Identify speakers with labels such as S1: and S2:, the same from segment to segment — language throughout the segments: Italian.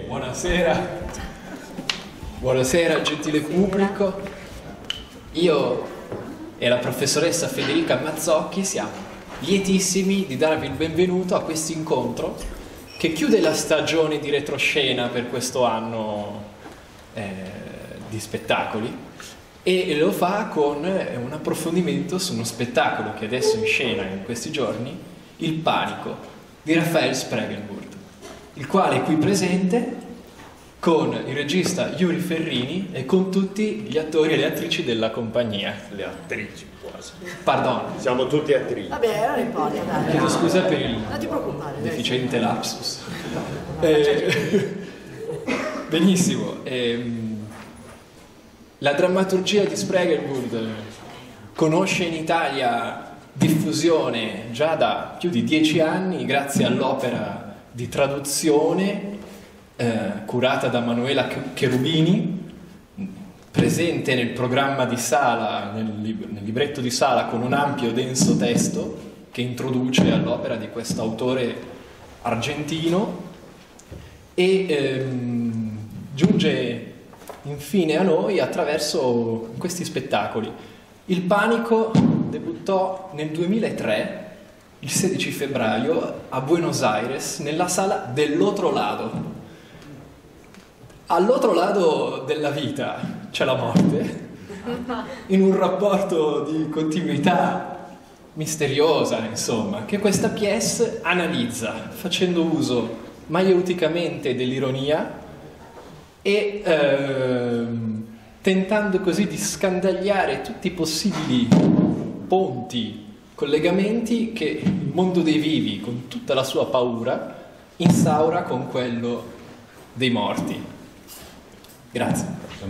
S1: Buonasera, buonasera gentile pubblico. Io e la professoressa Federica Mazzocchi siamo lietissimi di darvi il benvenuto a questo incontro che chiude la stagione di retroscena per questo anno di spettacoli e lo fa con un approfondimento su uno spettacolo che adesso è in scena in questi giorni, Il Panico di Rafael Spregelburg, il quale è qui presente con il regista Yuri Ferrini e con tutti gli attori e le attrici della compagnia.
S2: Le attrici quasi.
S1: Pardon.
S2: Siamo tutti attrici.
S3: Vabbè, non importa, dai.
S1: Chiedo scusa per il
S3: Non ti preoccupare.
S1: deficiente lapsus. Benissimo. La drammaturgia di Spregelburg conosce in Italia diffusione già da più di 10 anni grazie all'opera di traduzione curata da Manuela Cherubini, presente nel programma di Sala, nel libretto di Sala, con un ampio e denso testo che introduce all'opera di questo autore argentino e giunge infine a noi attraverso questi spettacoli. Il Panico debuttò nel 2003, il 16 febbraio, a Buenos Aires, nella sala dell'Otro Lado. All'otro lato della vita c'è la morte, in un rapporto di continuità misteriosa, insomma, che questa pièce analizza, facendo uso maieuticamente dell'ironia e tentando così di scandagliare tutti i possibili ponti, collegamenti che il mondo dei vivi, con tutta la sua paura, instaura con quello dei morti. Grazie.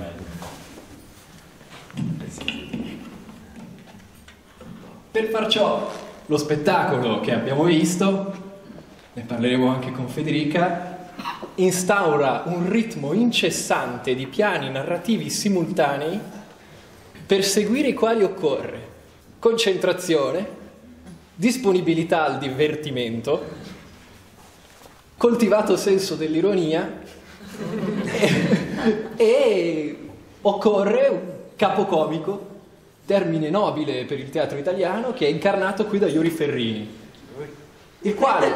S1: Per far ciò, lo spettacolo che abbiamo visto, ne parleremo anche con Federica, instaura un ritmo incessante di piani narrativi simultanei per seguire i quali occorre concentrazione, disponibilità al divertimento, coltivato senso dell'ironia e occorre un capocomico, termine nobile per il teatro italiano, che è incarnato qui da Yuri Ferrini, il quale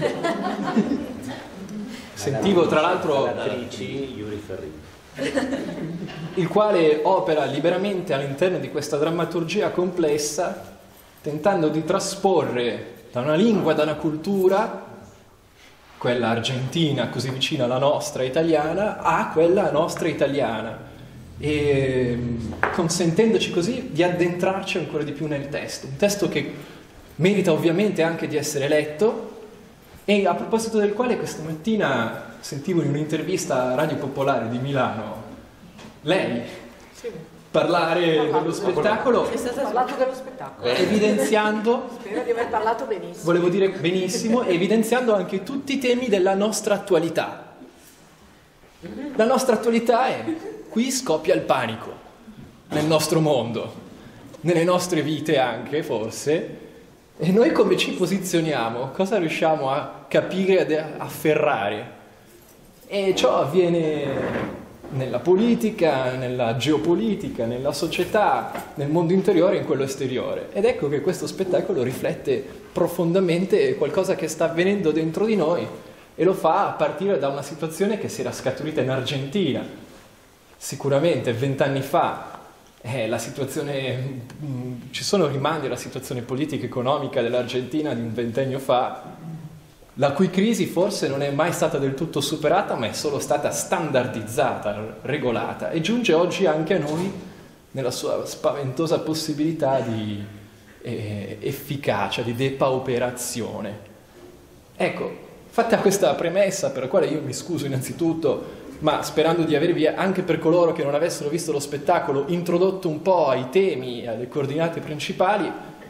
S1: sentivo tra l'altro
S2: Yuri Ferrini,
S1: il quale opera liberamente all'interno di questa drammaturgia complessa, tentando di trasporre da una lingua, da una cultura, quella argentina così vicina alla nostra italiana, a quella nostra italiana, e consentendoci così di addentrarci ancora di più nel testo, un testo che merita ovviamente anche di essere letto, e a proposito del quale questa mattina sentivo in un'intervista a Radio Popolare di Milano lei parlare dello spettacolo,
S3: È stato parlato dello spettacolo.
S1: evidenziando,
S3: Spero di aver parlato benissimo.
S1: volevo dire benissimo, evidenziando anche tutti i temi della nostra attualità. La nostra attualità è: qui scoppia il panico nel nostro mondo, nelle nostre vite anche forse, e noi come ci posizioniamo? Cosa riusciamo a capire, ad afferrare? E ciò avviene nella politica, nella geopolitica, nella società, nel mondo interiore e in quello esteriore. Ed ecco che questo spettacolo riflette profondamente qualcosa che sta avvenendo dentro di noi, e lo fa a partire da una situazione che si era scaturita in Argentina. Sicuramente 20 anni fa la situazione, ci sono rimandi alla situazione politica e economica dell'Argentina di un ventennio fa, la cui crisi forse non è mai stata del tutto superata, ma è solo stata standardizzata, regolata, e giunge oggi anche a noi nella sua spaventosa possibilità di efficacia, di depauperazione. Ecco, fatta questa premessa, per la quale io mi scuso innanzitutto, ma sperando di avervi, anche per coloro che non avessero visto lo spettacolo, introdotto un po' ai temi, alle coordinate principali,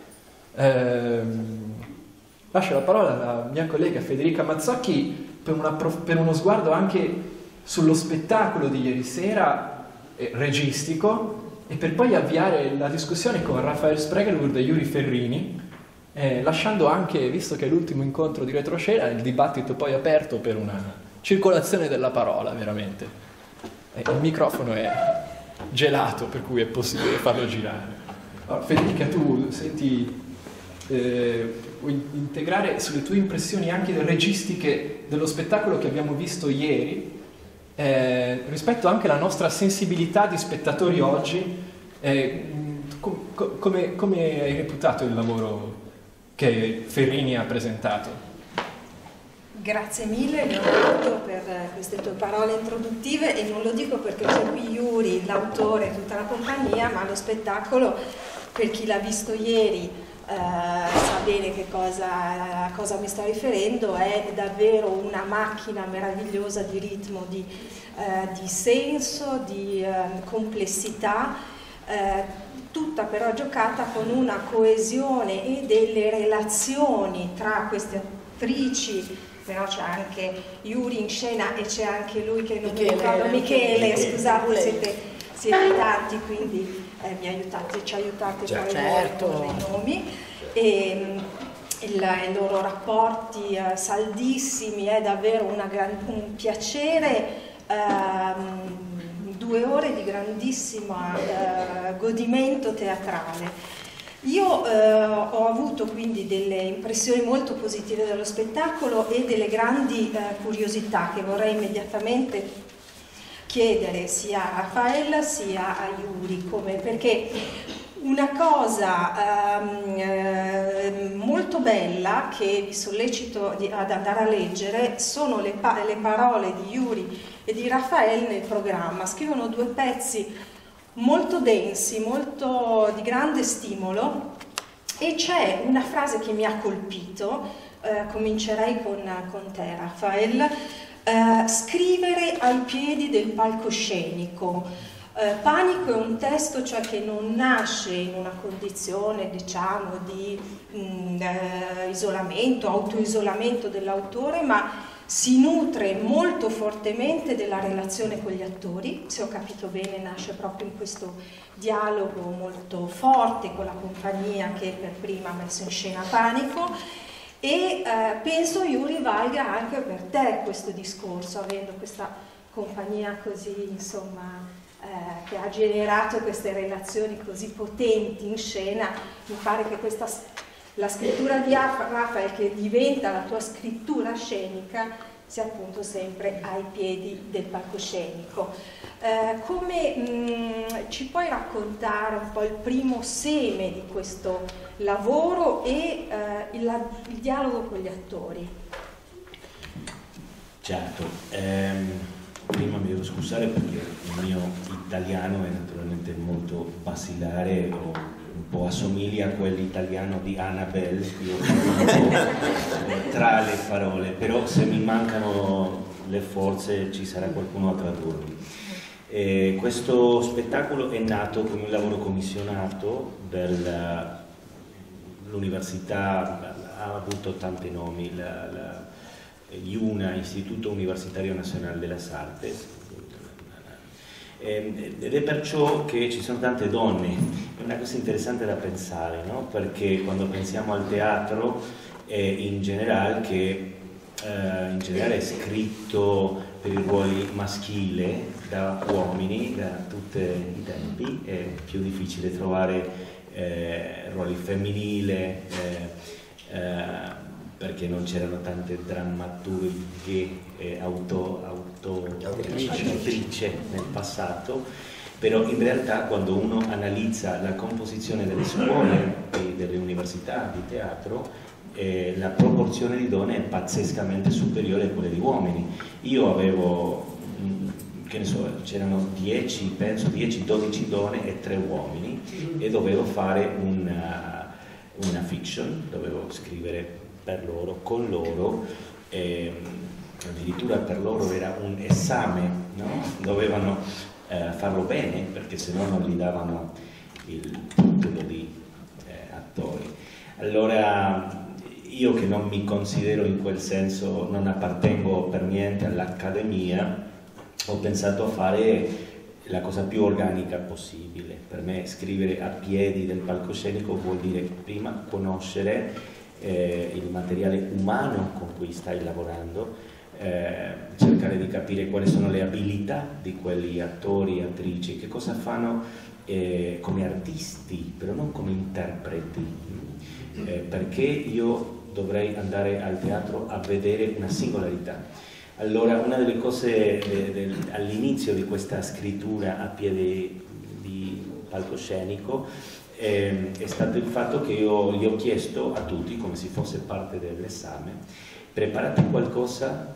S1: lascio la parola alla mia collega Federica Mazzocchi per uno sguardo anche sullo spettacolo di ieri sera, registico, e per poi avviare la discussione con Rafael Spregelburg e Yuri Ferrini, lasciando anche, visto che è l'ultimo incontro di retroscena, il dibattito poi aperto per una circolazione della parola, veramente. Il microfono è gelato, per cui è possibile farlo girare. Allora, Federica, tu senti, vuoi integrare sulle tue impressioni anche registiche dello spettacolo che abbiamo visto ieri, rispetto anche alla nostra sensibilità di spettatori oggi, come hai reputato il lavoro che Ferrini ha presentato?
S4: Grazie mille Leonardo per queste tue parole introduttive, e non lo dico perché c'è qui Yuri, l'autore e tutta la compagnia, ma lo spettacolo, per chi l'ha visto ieri sa bene a cosa mi sto riferendo, è davvero una macchina meravigliosa di ritmo, di senso, di complessità, tutta però giocata con una coesione e delle relazioni tra queste attrici. Però c'è anche Yuri in scena e c'è anche lui che non mi ricordo, Michele, scusate, siete tanti, quindi ci aiutate poi con i nomi. E i loro rapporti saldissimi, è davvero un piacere, 2 ore di grandissimo godimento teatrale. Io ho avuto quindi delle impressioni molto positive dello spettacolo e delle grandi curiosità che vorrei immediatamente chiedere sia a Raffaella sia a Yuri, perché una cosa molto bella che vi sollecito ad andare a leggere sono le parole di Yuri e di Raffaele nel programma. Scrivono 2 pezzi molto densi, molto di grande stimolo, e c'è una frase che mi ha colpito, comincerei con te Raffaele, scrivere ai piedi del palcoscenico. Panico è un testo, cioè, che non nasce in una condizione, diciamo, di isolamento, autoisolamento dell'autore, ma si nutre molto fortemente della relazione con gli attori. Se ho capito bene, nasce proprio in questo dialogo molto forte con la compagnia che per prima ha messo in scena Panico, e penso Yuri valga anche per te questo discorso, avendo questa compagnia così, insomma, che ha generato queste relazioni così potenti in scena. Mi pare che la scrittura di Raphael, che diventa la tua scrittura scenica, sia appunto sempre ai piedi del palcoscenico. Ci puoi raccontare un po' il primo seme di questo lavoro e il dialogo con gli attori?
S2: Certo, prima mi devo scusare perché il mio italiano è naturalmente molto basilare, un po' assomiglia a quell'italiano di Annabelle, io tra le parole, però se mi mancano le forze ci sarà qualcuno a tradurmi. Questo spettacolo è nato come un lavoro commissionato l'università, ha avuto tanti nomi, IUNA, Istituto Universitario Nazionale de las Artes, ed è perciò che ci sono tante donne. È una cosa interessante da pensare, no? Perché quando pensiamo al teatro in generale è scritto per i ruoli maschili da uomini da tutti i tempi, è più difficile trovare ruoli femminili, perché non c'erano tante drammaturghe e autrici nel passato. Però in realtà quando uno analizza la composizione delle scuole e delle università di teatro, la proporzione di donne è pazzescamente superiore a quella di uomini. Io avevo, che ne so, c'erano 10-12 donne e 3 uomini, e dovevo fare una fiction, dovevo scrivere per loro, con loro, addirittura per loro era un esame, no? Dovevano farlo bene, perché se no non gli davano il titolo di attori. Allora io, che non mi considero in quel senso, non appartengo per niente all'accademia, ho pensato a fare la cosa più organica possibile. Per me scrivere a piedi del palcoscenico vuol dire prima conoscere il materiale umano con cui stai lavorando, cercare di capire quali sono le abilità di quegli attori e attrici, che cosa fanno come artisti, però non come interpreti, perché io dovrei andare al teatro a vedere una singolarità. Allora, una delle cose all'inizio di questa scrittura a piede di palcoscenico è stato il fatto che io gli ho chiesto a tutti, come se fosse parte dell'esame, preparate qualcosa,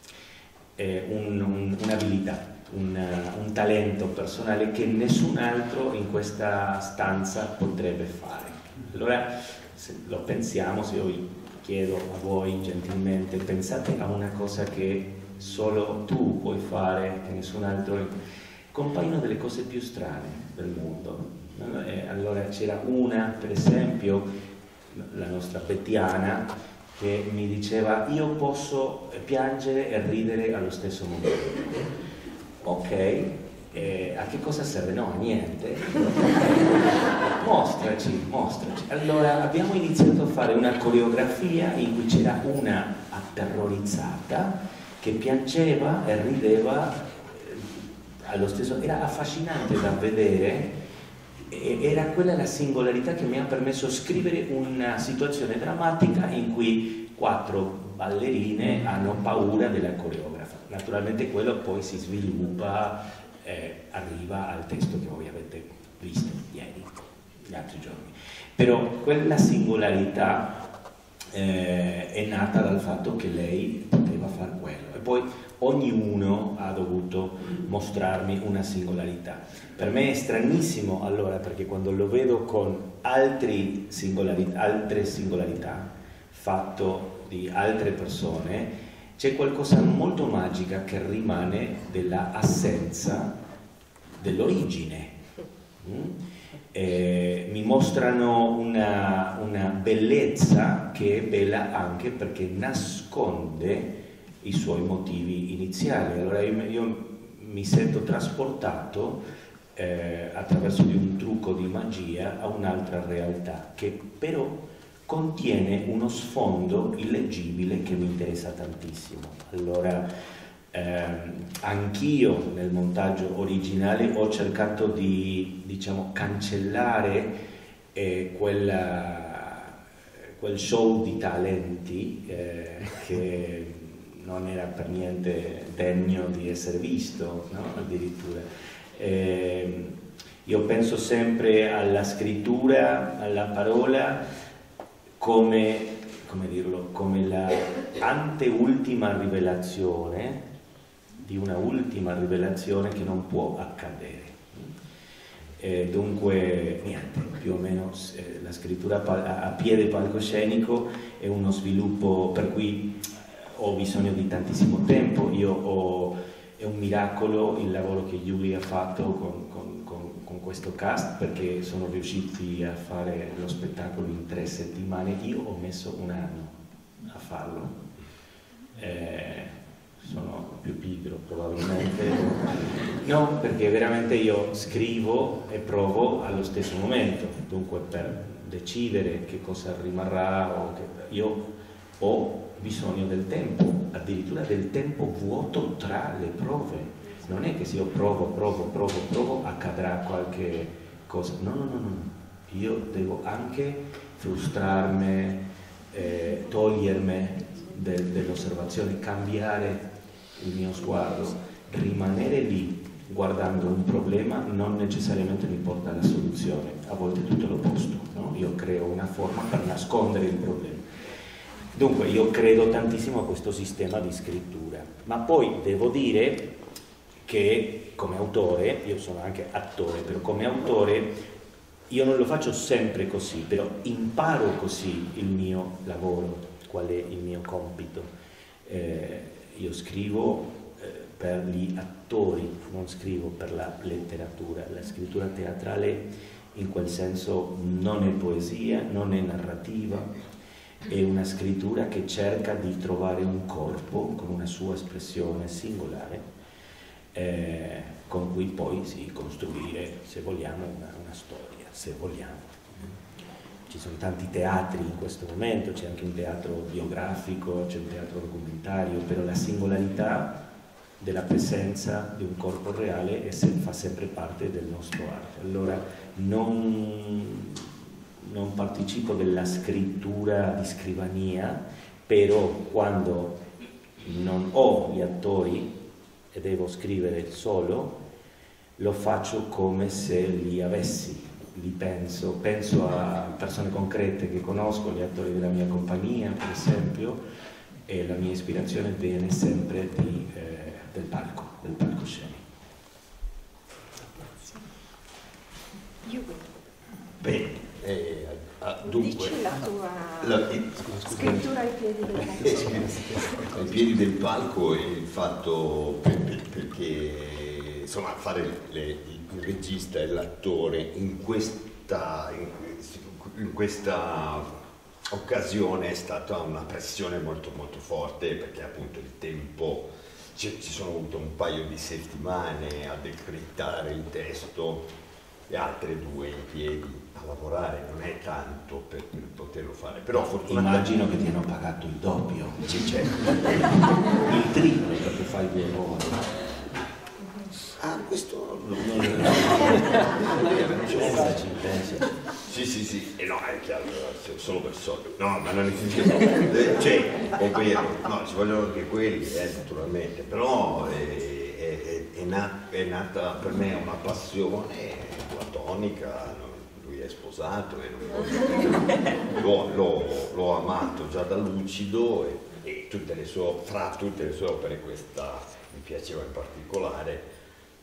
S2: un'abilità, un talento personale che nessun altro in questa stanza potrebbe fare. Allora, se lo pensiamo, se io vi chiedo a voi gentilmente, pensate a una cosa che solo tu puoi fare, che nessun altro, compaiono delle cose più strane del mondo. Allora c'era una, per esempio, la nostra Bettiana, che mi diceva: io posso piangere e ridere allo stesso momento. Ok, a che cosa serve? No, a niente. Mostraci. Allora abbiamo iniziato a fare una coreografia in cui c'era una atterrorizzata che piangeva e rideva allo stesso. Era affascinante da vedere. Era quella la singolarità che mi ha permesso di scrivere una situazione drammatica in cui 4 ballerine hanno paura della coreografa. Naturalmente quello poi si sviluppa, arriva al testo che voi avete visto ieri, gli altri giorni. Però quella singolarità è nata dal fatto che lei poteva fare quello, e poi ognuno ha dovuto mostrarmi una singolarità. Per me è stranissimo allora, perché quando lo vedo con altre singolarità fatto di altre persone, c'è qualcosa molto magica che rimane della assenza dell'origine. Mi mostrano una bellezza che è bella anche perché nasconde i suoi motivi iniziali. Allora io mi sento trasportato attraverso di un trucco di magia a un'altra realtà che però contiene uno sfondo illeggibile che mi interessa tantissimo. Allora anch'io nel montaggio originale ho cercato di, diciamo, cancellare quel show di talenti che non era per niente degno di essere visto, no? Addirittura. Io penso sempre alla scrittura, alla parola, come dirlo, come la anteultima rivelazione di una ultima rivelazione che non può accadere. Dunque, niente, più o meno la scrittura a piede palcoscenico è uno sviluppo per cui ho bisogno di tantissimo tempo. È un miracolo il lavoro che Giulia ha fatto con questo cast, perché sono riusciti a fare lo spettacolo in 3 settimane. Io ho messo 1 anno a farlo. Sono più pigro probabilmente. No, perché veramente io scrivo e provo allo stesso momento. Dunque, per decidere che cosa rimarrà, io ho bisogno del tempo, addirittura del tempo vuoto tra le prove. Non è che se io provo accadrà qualche cosa. No. Io devo anche frustrarmi, togliermi dell'osservazione, cambiare il mio sguardo, rimanere lì guardando un problema non necessariamente mi porta alla soluzione, a volte tutto l'opposto, no? Io creo una forma per nascondere il problema. Dunque io credo tantissimo a questo sistema di scrittura, ma poi devo dire che come autore, io sono anche attore, però come autore io non lo faccio sempre così, però imparo così il mio lavoro, qual è il mio compito. Io scrivo per gli attori, non scrivo per la letteratura. La scrittura teatrale in quel senso non è poesia, non è narrativa, è una scrittura che cerca di trovare un corpo con una sua espressione singolare, con cui poi costruire, se vogliamo, una storia, se vogliamo. ci sono tanti teatri in questo momento, c'è anche un teatro biografico, c'è un teatro documentario, però la singolarità della presenza di un corpo reale fa sempre parte del nostro arte. Allora non partecipo della scrittura di scrivania, però quando non ho gli attori e devo scrivere solo, lo faccio come se li avessi, li penso a persone concrete che conosco, gli attori della mia compagnia per esempio, e la mia ispirazione viene sempre del palcoscenico.
S5: Bene, dunque,
S4: dici la tua scrittura ai piedi del palco.
S5: ai piedi del palco, e il fatto perché insomma fare il regista e l'attore in questa occasione è stata una pressione molto molto forte, perché appunto il tempo, ci sono avuto un paio di settimane a decrittare il testo e altre 2 in piedi a lavorare, non è tanto per poterlo fare, però fortunatamente...
S2: Immagino che ti hanno pagato il doppio.
S5: Sì, certo.
S2: Il triplo, perché fai 2 ruoli.
S5: Ah, questo non sì, e no, è chiaro, solo per soldi. No, ma non esiste, cioè, è vero, no, ci vogliono anche quelli, naturalmente, però è nata per me una passione platonica, lui è sposato e l'ho amato già da lucido, e fra tutte le sue opere questa mi piaceva in particolare.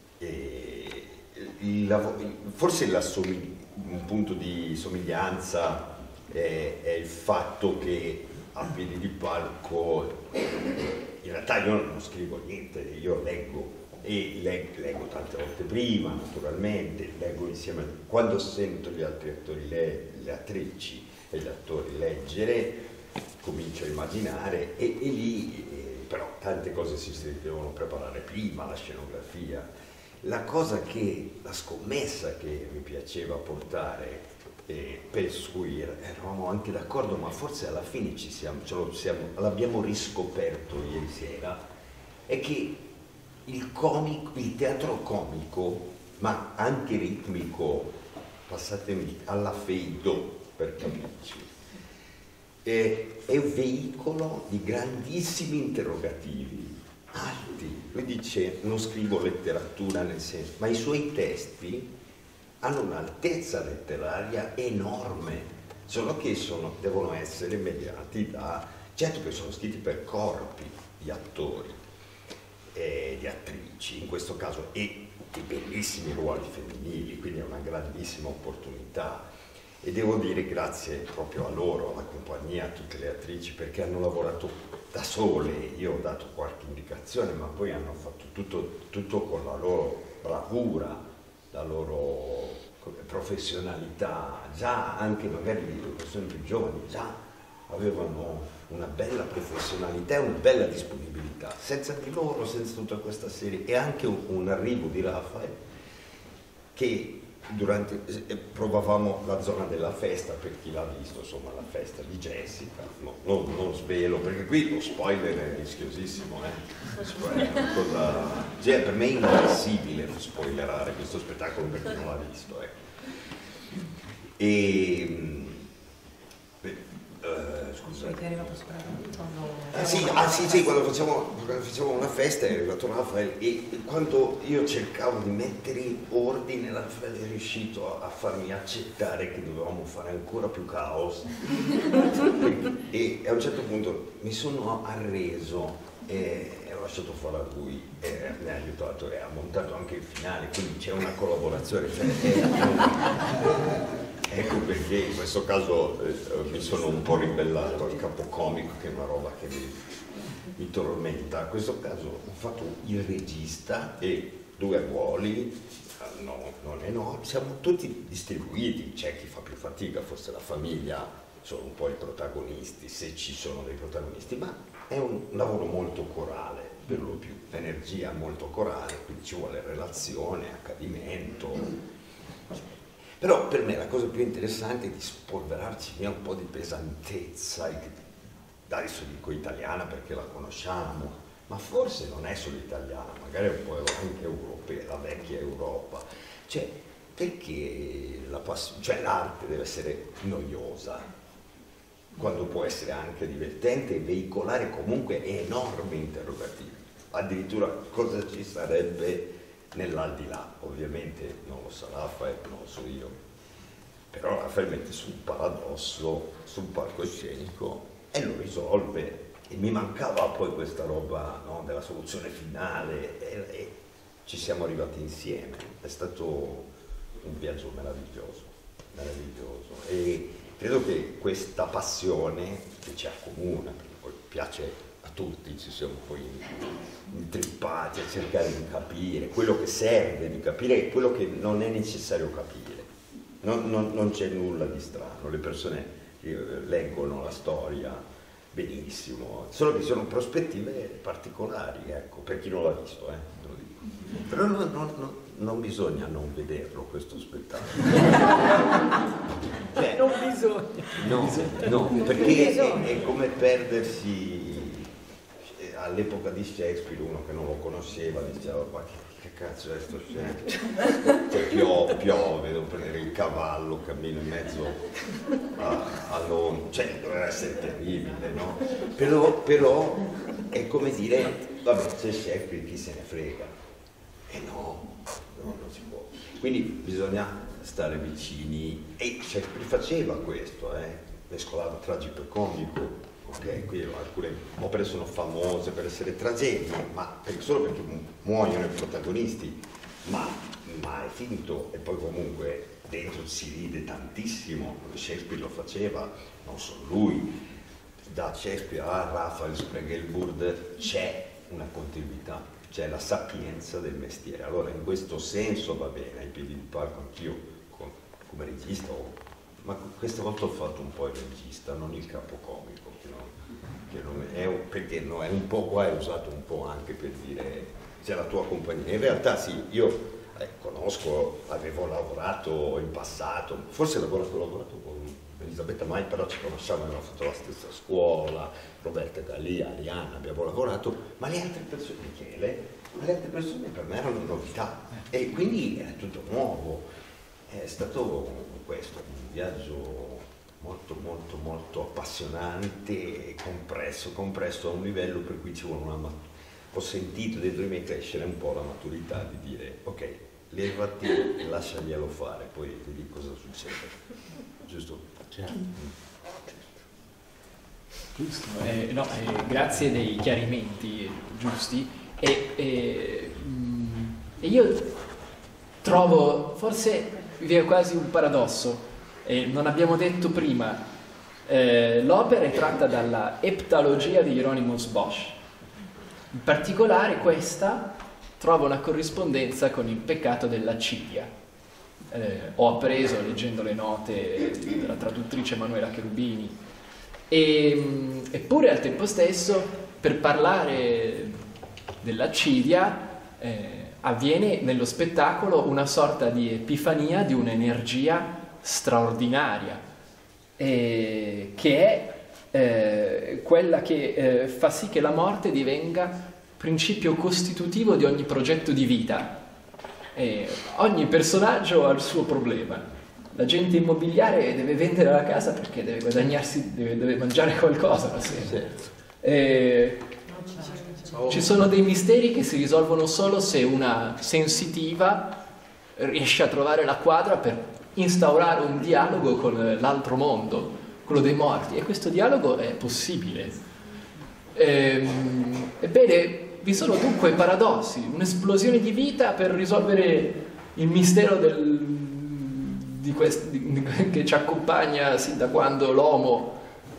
S5: Forse un punto di somiglianza è il fatto che a piedi di palco in realtà io non scrivo niente, io leggo, e leggo tante volte prima, naturalmente, leggo insieme, quando sento gli altri attori, le attrici e gli attori leggere, comincio a immaginare, e lì però tante cose si devono preparare prima, la scenografia. La scommessa che mi piaceva portare, per cui eravamo anche d'accordo, ma forse alla fine l'abbiamo riscoperto ieri sera, è che il teatro comico, ma anche ritmico, passatemi, alla feido per capirci, è un veicolo di grandissimi interrogativi alti. Lui dice: non scrivo letteratura nel senso, ma i suoi testi hanno un'altezza letteraria enorme, solo che devono essere mediati certo che sono scritti per corpi di attori e di attrici, in questo caso, e di bellissimi ruoli femminili, quindi è una grandissima opportunità. E devo dire grazie proprio a loro, alla compagnia, a tutte le attrici, perché hanno lavorato da sole. Io ho dato qualche indicazione, ma poi hanno fatto tutto con la loro bravura, la loro professionalità. Già anche magari le persone più giovani già avevano una bella professionalità e una bella disponibilità. Senza di loro, senza tutta questa serie, e anche un arrivo di Rafael, che provavamo la zona della festa, per chi l'ha visto, insomma, la festa di Jessica, no, non svelo, perché qui lo spoiler è rischiosissimo, cioè, per me è impossibile spoilerare questo spettacolo per chi non l'ha visto, scusa.
S3: Che è arrivato
S5: Sì, quando facciamo una festa è arrivato Raffaele, e quando io cercavo di mettere in ordine, Raffaele è riuscito a farmi accettare che dovevamo fare ancora più caos, e a un certo punto mi sono arreso e ho lasciato fare a lui, e mi ha aiutato e ha montato anche il finale, quindi c'è una collaborazione, ecco perché in questo caso mi sono un po' ribellato al capocomico, che è una roba che mi tormenta. In questo caso ho fatto il regista e 2 ruoli, siamo tutti distribuiti, c'è chi fa più fatica, forse la famiglia sono un po' i protagonisti, se ci sono dei protagonisti, ma è un lavoro molto corale, per lo più, l'energia molto corale, quindi ci vuole relazione, accadimento. Però per me la cosa più interessante è di spolverarci via un po' di pesantezza, adesso dico italiana perché la conosciamo, ma forse non è solo italiana, magari è un po' anche europea, la vecchia Europa. Cioè, perché l'arte deve essere noiosa, quando può essere anche divertente e veicolare comunque enormi interrogativi. Addirittura cosa ci sarebbe nell'aldilà? Ovviamente non lo sa Raffaele, non lo so io, però Raffaele mette su un paradosso sul palcoscenico e lo risolve. E mi mancava poi questa roba, no, della soluzione finale e ci siamo arrivati insieme. È stato un viaggio meraviglioso, meraviglioso. E credo che questa passione che ci accomuna, perché poi piace a tutti, ci siamo poi intrippati a cercare di capire quello che serve di capire e quello che non è necessario capire. Non c'è nulla di strano, le persone leggono la storia benissimo, solo che sono prospettive particolari, ecco, per chi non l'ha visto, te lo dico. Però non bisogna non vederlo questo spettacolo. Cioè,
S3: Non bisogna.
S5: no, perché è come perdersi all'epoca di Shakespeare, uno che non lo conosceva diceva ma che cazzo è sto Shakespeare? Cioè, piove, devo prendere il cavallo, cammino in mezzo a Londra, cioè doveva essere terribile, no? Però è come dire, vabbè, c'è Shakespeare, chi se ne frega? No, non si può. Quindi bisogna stare vicini, e Shakespeare faceva questo, mescolava tragico-comico. Ok, qui alcune opere sono famose per essere tragedie, ma solo perché muoiono i protagonisti, ma è finito, e poi comunque dentro si ride tantissimo. Shakespeare lo faceva, non solo lui, da Shakespeare a Raphael Spiegelburg c'è una continuità, c'è la sapienza del mestiere. Allora in questo senso va bene, ai piedi di palco anch'io come regista, ma questa volta ho fatto un po' il regista, non il capocomico, perché no, è un po' qua, è usato un po' anche per dire c'è la tua compagnia. In realtà sì, io conosco, avevo lavorato in passato, forse ho lavorato con Elisabetta Mai, però ci conosciamo, abbiamo fatto la stessa scuola, Roberta Galia, Arianna, abbiamo lavorato, ma le altre persone, Michele, le altre persone per me erano novità e quindi era tutto nuovo. È stato questo un viaggio molto appassionante e compresso a un livello per cui ci vuole ho sentito dentro di me crescere un po' la maturità di dire ok, levati e lasciaglielo fare, poi vedi cosa succede, giusto?
S1: Certo. Giusto, grazie dei chiarimenti giusti e io trovo forse vi è quasi un paradosso. Non abbiamo detto prima, l'opera è tratta dalla Eptalogia di Hieronymus Bosch. In particolare questa trova una corrispondenza con il peccato dell'accidia. Ho appreso leggendo le note della traduttrice Emanuela Cherubini. Eppure al tempo stesso, per parlare dell'accidia, avviene nello spettacolo una sorta di epifania di un'energia straordinaria, che è quella che fa sì che la morte divenga principio costitutivo di ogni progetto di vita. Ogni personaggio ha il suo problema. L'agente immobiliare deve vendere la casa perché deve guadagnarsi, deve mangiare qualcosa la sera. Ci sono dei misteri che si risolvono solo se una sensitiva riesce a trovare la quadra per instaurare un dialogo con l'altro mondo, quello dei morti, e questo dialogo è possibile. Ebbene, vi sono dunque paradossi, un'esplosione di vita per risolvere il mistero che ci accompagna sin da quando l'uomo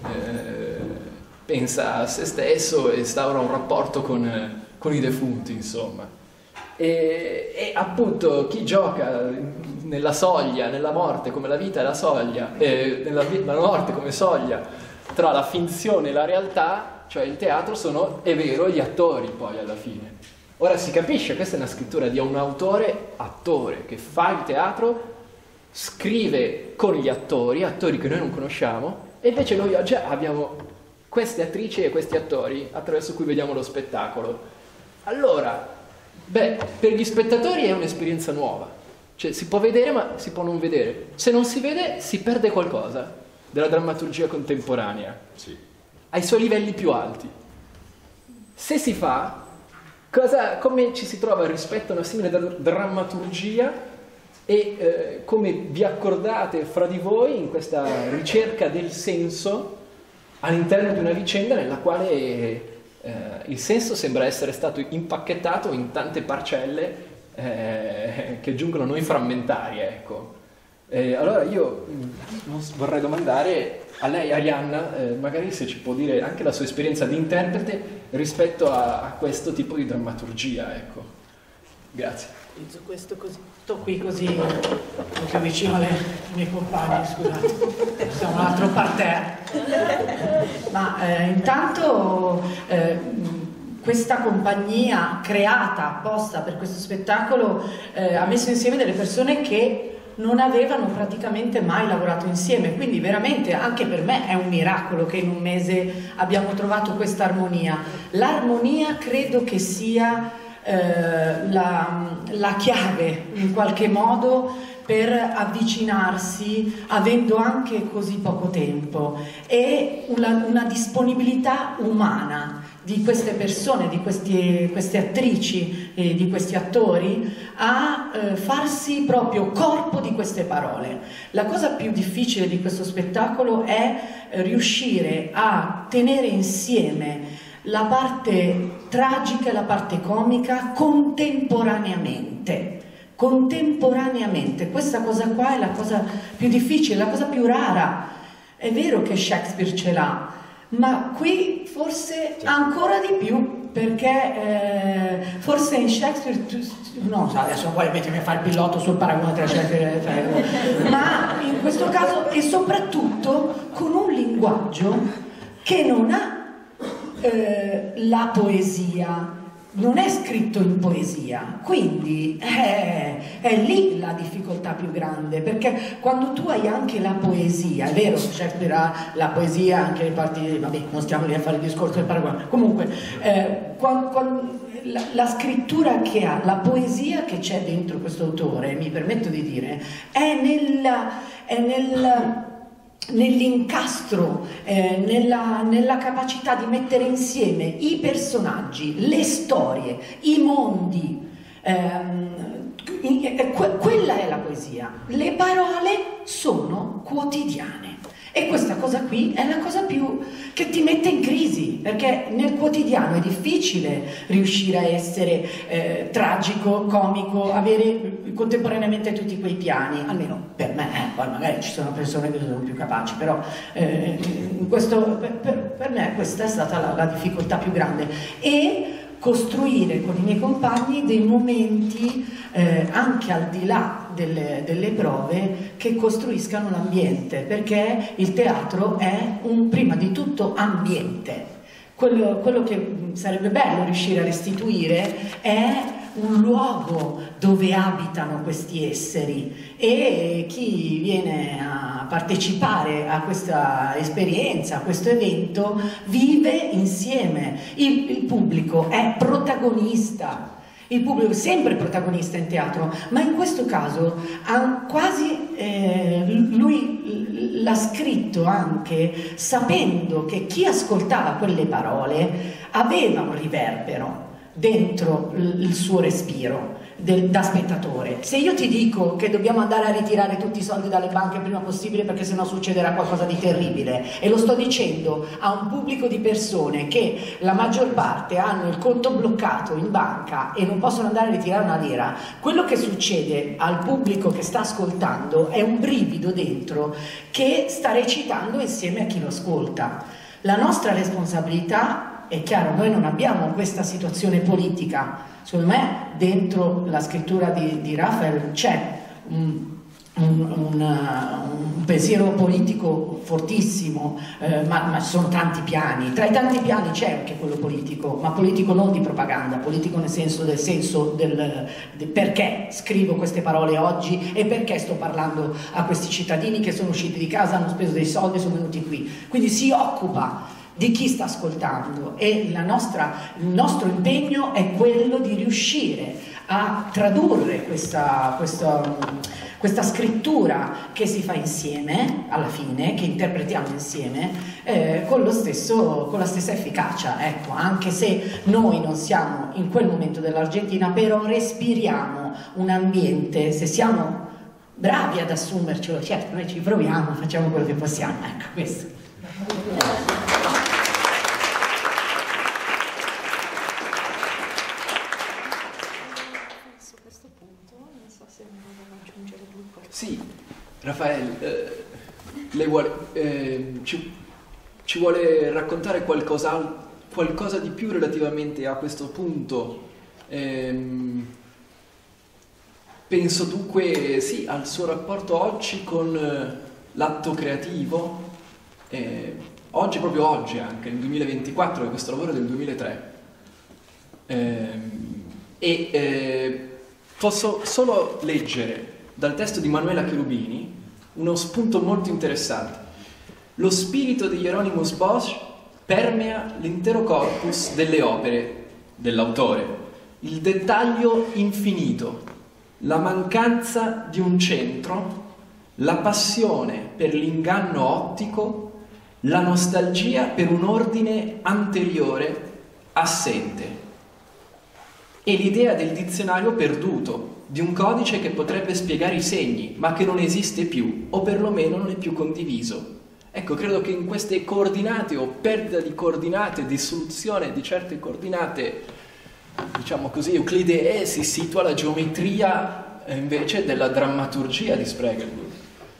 S1: pensa a se stesso e instaura un rapporto con i defunti, insomma. E appunto chi gioca nella soglia, nella morte come la vita e la soglia, nella morte come soglia tra la finzione e la realtà, cioè il teatro, è vero, gli attori poi alla fine. Ora si capisce, questa è una scrittura di un autore attore che fa il teatro scrive con gli attori che noi non conosciamo, e invece noi oggi abbiamo queste attrici e questi attori attraverso cui vediamo lo spettacolo. Allora, per gli spettatori è un'esperienza nuova, cioè si può vedere ma si può non vedere. Se non si vede si perde qualcosa della drammaturgia contemporanea,
S5: Sì.
S1: ai suoi livelli più alti. Se si fa, come ci si trova rispetto a una simile drammaturgia e come vi accordate fra di voi in questa ricerca del senso all'interno di una vicenda nella quale il senso sembra essere stato impacchettato in tante parcelle che giungono a noi frammentarie, ecco. Allora io vorrei domandare a lei, Arianna, magari se ci può dire anche la sua esperienza di interprete rispetto a questo tipo di drammaturgia, ecco. Grazie.
S6: Utilizzo questo così, sto qui così, più vicino ai miei compagni, scusate, siamo un altro parterre. Ma intanto questa compagnia creata apposta per questo spettacolo ha messo insieme delle persone che non avevano praticamente mai lavorato insieme, quindi veramente anche per me è un miracolo che in un mese abbiamo trovato questa armonia. L'armonia credo che sia la chiave in qualche modo per avvicinarsi avendo anche così poco tempo, e una disponibilità umana di queste persone, di queste attrici e di questi attori a farsi proprio corpo di queste parole. La cosa più difficile di questo spettacolo è riuscire a tenere insieme la parte tragica e la parte comica contemporaneamente. Questa cosa qua è la cosa più difficile, la cosa più rara. È vero che Shakespeare ce l'ha, ma qui forse ancora di più, perché forse in Shakespeare non so, adesso non voglio mettermi a fare il pilota sul paragone tra Shakespeare e ma in questo caso, e soprattutto con un linguaggio che non ha la poesia, non è scritto in poesia, quindi è lì la difficoltà più grande, perché quando tu hai anche la poesia, è vero, Shakespeare ha la poesia, anche le parti, vabbè, non stiamo lì a fare il discorso del paragone, comunque la scrittura che ha, la poesia che c'è dentro questo autore, mi permetto di dire, è nell'incastro, nella capacità di mettere insieme i personaggi, le storie, i mondi. Quella è la poesia. Le parole sono quotidiane. E questa cosa qui è la cosa più che ti mette in crisi, perché nel quotidiano è difficile riuscire a essere tragico, comico, avere contemporaneamente tutti quei piani, almeno per me, poi magari ci sono persone che sono più capaci, però per me questa è stata la difficoltà più grande, e costruire con i miei compagni dei momenti anche al di là delle prove che costruiscano l'ambiente, perché il teatro è prima di tutto ambiente. Quello che sarebbe bello riuscire a restituire è un luogo dove abitano questi esseri, e chi viene a partecipare a questa esperienza, a questo evento, vive insieme. Il pubblico è protagonista. Il pubblico è sempre protagonista in teatro, ma in questo caso lui l'ha scritto anche sapendo che chi ascoltava quelle parole aveva un riverbero dentro il suo respiro da spettatore. Se io ti dico che dobbiamo andare a ritirare tutti i soldi dalle banche il prima possibile perché sennò succederà qualcosa di terribile, e lo sto dicendo a un pubblico di persone che la maggior parte hanno il conto bloccato in banca e non possono andare a ritirare una lira, quello che succede al pubblico che sta ascoltando è un brivido dentro che sta recitando insieme a chi lo ascolta. La nostra responsabilità, è chiaro, noi non abbiamo questa situazione politica. Secondo me dentro la scrittura di Raphael c'è un pensiero politico fortissimo, ma ci sono tanti piani. Tra i tanti piani c'è anche quello politico, ma politico non di propaganda, politico nel senso del perché scrivo queste parole oggi e perché sto parlando a questi cittadini che sono usciti di casa, hanno speso dei soldi e sono venuti qui. Quindi si occupa di chi sta ascoltando, e il nostro impegno è quello di riuscire a tradurre questa scrittura che si fa insieme, alla fine, che interpretiamo insieme, con la stessa efficacia, ecco, anche se noi non siamo in quel momento dell'Argentina, però respiriamo un ambiente, se siamo bravi ad assumercelo, certo, noi ci proviamo, facciamo quello che possiamo, ecco, questo.
S1: Sì, Raffaele, lei ci vuole raccontare qualcosa di più relativamente a questo punto? Penso dunque sì al suo rapporto oggi con l'atto creativo, oggi, proprio oggi anche, nel 2024, questo lavoro è del 2003. Posso solo leggere dal testo di Manuela Cherubini uno spunto molto interessante. Lo spirito di Hieronymus Bosch permea l'intero corpus delle opere dell'autore, il dettaglio infinito, la mancanza di un centro, la passione per l'inganno ottico, la nostalgia per un ordine anteriore assente e l'idea del dizionario perduto, di un codice che potrebbe spiegare i segni, ma che non esiste più, o perlomeno non è più condiviso. Ecco, credo che in queste coordinate, o perdita di coordinate, dissoluzione di certe coordinate, diciamo così, euclidee, si situa la geometria invece della drammaturgia di Spregelburg.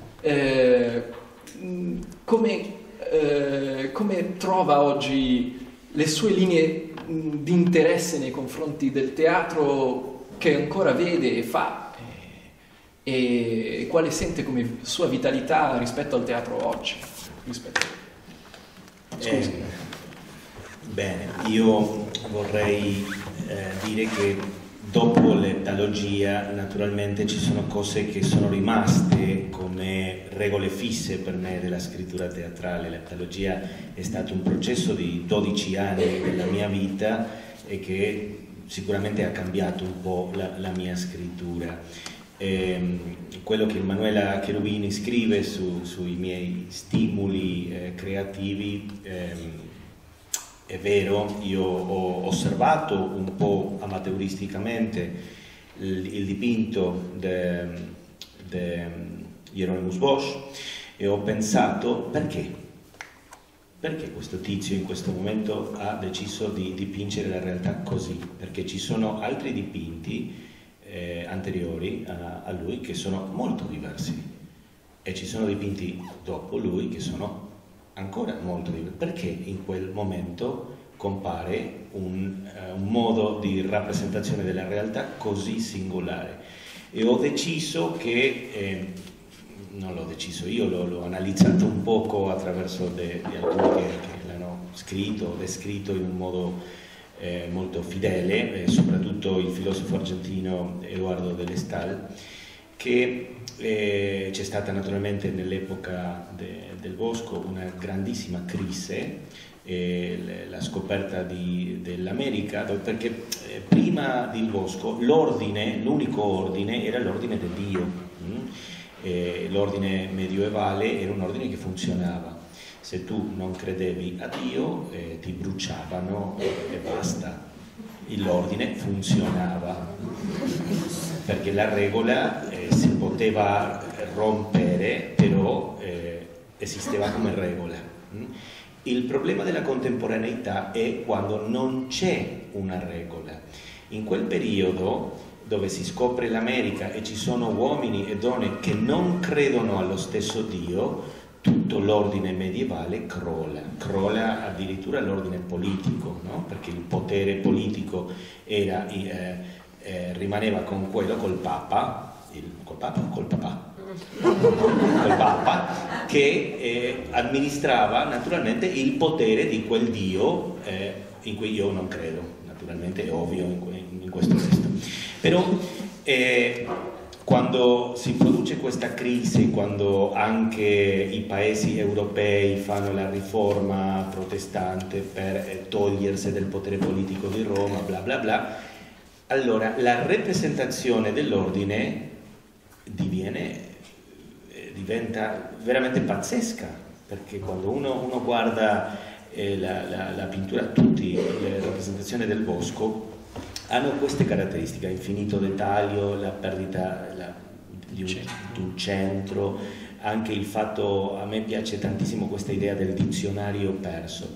S1: Come trova oggi le sue linee di interesse nei confronti del teatro che ancora vede e fa, e quale sente come sua vitalità rispetto al teatro oggi? Scusi.
S2: Bene, io vorrei dire che dopo l'etalogia naturalmente ci sono cose che sono rimaste come regole fisse per me della scrittura teatrale. L'etalogia è stato un processo di 12 anni della mia vita e che sicuramente ha cambiato un po' la mia scrittura. Quello che Manuela Cherubini scrive sui miei stimoli creativi è vero. Io ho osservato un po' amateuristicamente il dipinto di Hieronymus Bosch e ho pensato perché questo tizio in questo momento ha deciso di dipingere la realtà così, perché ci sono altri dipinti anteriori a lui che sono molto diversi e ci sono dipinti dopo lui che sono ancora molto diversi, perché in quel momento compare un modo di rappresentazione della realtà così singolare. E ho deciso che non l'ho deciso io, l'ho analizzato un poco attraverso di alcuni che l'hanno scritto o descritto in un modo molto fedele, soprattutto il filosofo argentino Eduardo Delestal, che c'è stata naturalmente nell'epoca del Bosco una grandissima crisi, la scoperta dell'America, perché prima del Bosco l'unico ordine era l'ordine di Dio. L'ordine medievale era un ordine che funzionava. Se tu non credevi a Dio ti bruciavano e basta. L'ordine funzionava perché la regola si poteva rompere, però esisteva come regola. Il problema della contemporaneità è quando non c'è una regola. In quel periodo dove si scopre l'America e ci sono uomini e donne che non credono allo stesso Dio, tutto l'ordine medievale crolla addirittura l'ordine politico, no? Perché il potere politico rimaneva con quello, col Papa, col papà, quel Papa, che amministrava naturalmente il potere di quel Dio in cui io non credo, naturalmente è ovvio in questo testo. Però quando si produce questa crisi, quando anche i paesi europei fanno la riforma protestante per togliersi del potere politico di Roma, bla bla bla, allora la rappresentazione dell'ordine diventa veramente pazzesca, perché quando uno guarda la pittura, tutte le rappresentazioni del Bosco hanno queste caratteristiche: infinito dettaglio, la perdita di un centro, anche il fatto, a me piace tantissimo questa idea del dizionario perso,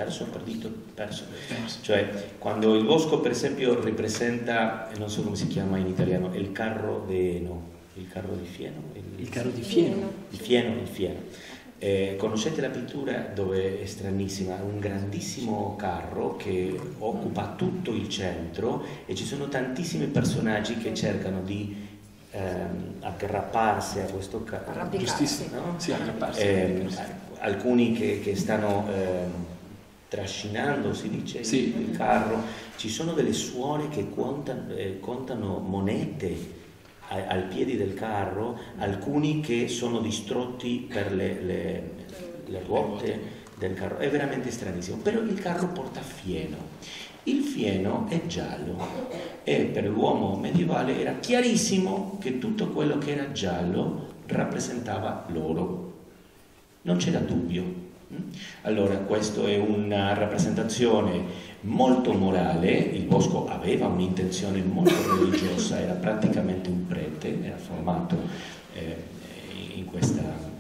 S2: cioè quando il Bosco per esempio ripresenta, non so come si chiama in italiano, il carro di Eno, il carro di fieno,
S1: il carro di fieno,
S2: il fieno. Conoscete la pittura dove è stranissima, un grandissimo carro che occupa tutto il centro e ci sono tantissimi personaggi che cercano di aggrapparsi a questo carro,
S4: arrampicarsi,
S2: no?
S1: Sì, aggrapparsi.
S2: Alcuni che stanno trascinando, si dice,
S1: sì,
S2: il carro. Ci sono delle suore che contano monete al piedi del carro, alcuni che sono distrutti per le ruote del carro. È veramente stranissimo, però il carro porta fieno. Il fieno è giallo e per l'uomo medievale era chiarissimo che tutto quello che era giallo rappresentava l'oro, non c'era dubbio. Allora questa è una rappresentazione molto morale. Il Bosco aveva un'intenzione molto religiosa, era praticamente un prete, era formato in questa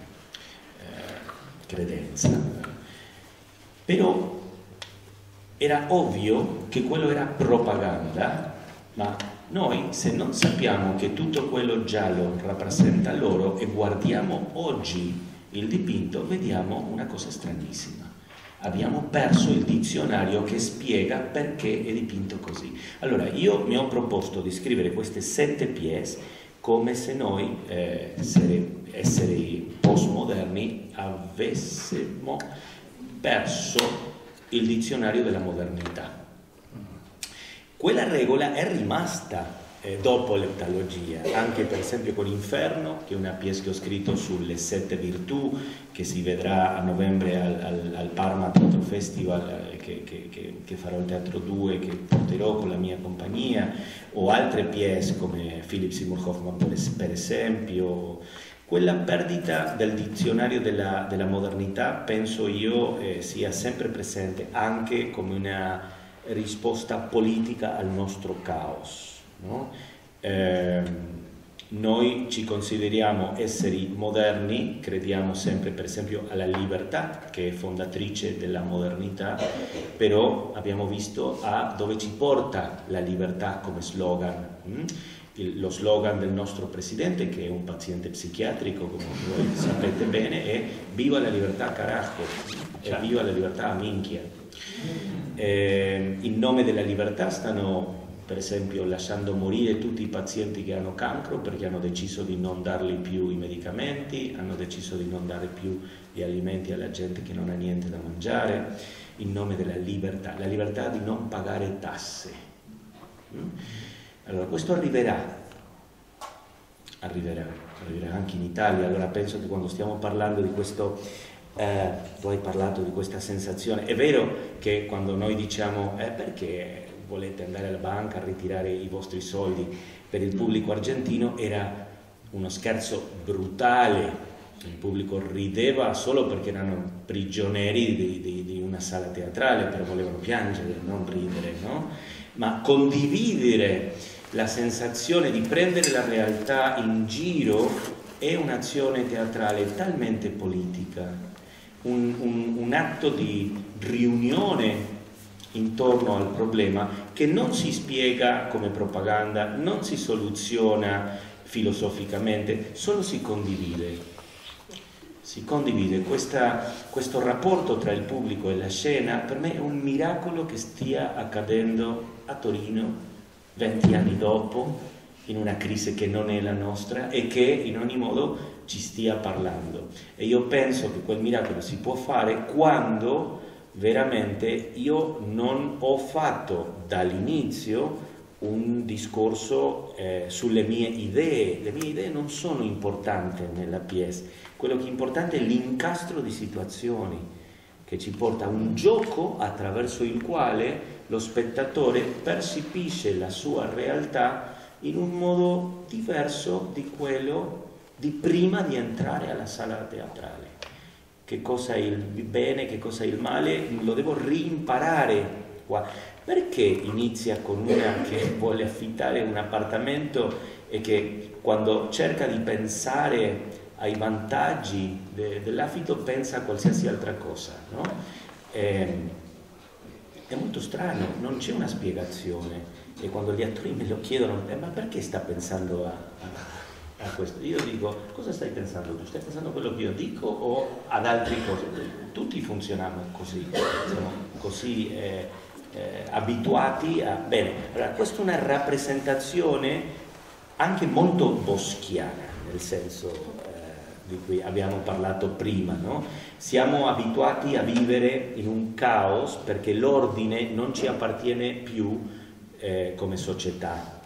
S2: credenza, però era ovvio che quello era propaganda. Ma noi, se non sappiamo che tutto quello giallo rappresenta l'oro e guardiamo oggi il dipinto, vediamo una cosa stranissima. Abbiamo perso il dizionario che spiega perché è dipinto così. Allora, io mi ho proposto di scrivere queste 7 pièce come se noi, esseri postmoderni, avessimo perso il dizionario della modernità. Quella regola è rimasta dopo l'Eptalogia, anche per esempio con l'Inferno, che è una pièce che ho scritto sulle 7 virtù, che si vedrà a novembre al Parma Teatro Festival, che farò il Teatro 2, che porterò con la mia compagnia, o altre pièce come Philip Seymour Hoffman per esempio. Quella perdita del dizionario della modernità penso io sia sempre presente anche come una risposta politica al nostro caos, no? Noi ci consideriamo esseri moderni, crediamo sempre per esempio alla libertà che è fondatrice della modernità, però abbiamo visto a dove ci porta la libertà come slogan. Lo slogan del nostro presidente, che è un paziente psichiatrico come voi sapete bene, è viva la libertà carajo, e viva la libertà minchia. In nome della libertà stanno per esempio lasciando morire tutti i pazienti che hanno cancro perché hanno deciso di non dargli più i medicamenti, hanno deciso di non dare più gli alimenti alla gente che non ha niente da mangiare, in nome della libertà, la libertà di non pagare tasse. Allora questo arriverà anche in Italia. Allora penso che quando stiamo parlando di questo, tu hai parlato di questa sensazione, è vero che quando noi diciamo perché volete andare alla banca a ritirare i vostri soldi, per il pubblico argentino era uno scherzo brutale, il pubblico rideva solo perché erano prigionieri di una sala teatrale, però volevano piangere, non ridere, no? Ma condividere la sensazione di prendere la realtà in giro è un'azione teatrale talmente politica, un atto di riunione intorno al problema che non si spiega come propaganda, non si soluziona filosoficamente, solo si condivide. Si condivide questo rapporto tra il pubblico e la scena. Per me è un miracolo che stia accadendo a Torino 20 anni dopo, in una crisi che non è la nostra e che in ogni modo ci stia parlando. E io penso che quel miracolo si può fare quando veramente io non ho fatto dall'inizio un discorso sulle mie idee. Le mie idee non sono importanti nella pièce, quello che è importante è l'incastro di situazioni che ci porta a un gioco attraverso il quale lo spettatore percepisce la sua realtà in un modo diverso di quello di prima di entrare alla sala teatrale. Che cosa è il bene, che cosa è il male, lo devo rimparare qua. Perché inizia con una che vuole affittare un appartamento e che quando cerca di pensare ai vantaggi dell'affitto pensa a qualsiasi altra cosa, no? È molto strano, non c'è una spiegazione. E quando gli attori me lo chiedono, ma perché sta pensando a questo? Io dico, cosa stai pensando tu? Stai pensando a quello che io dico o ad altre cose? Tutti funzioniamo così, siamo così abituati a... Bene, allora questa è una rappresentazione anche molto boschiana, nel senso di cui abbiamo parlato prima, no? Siamo abituati a vivere in un caos perché l'ordine non ci appartiene più come società.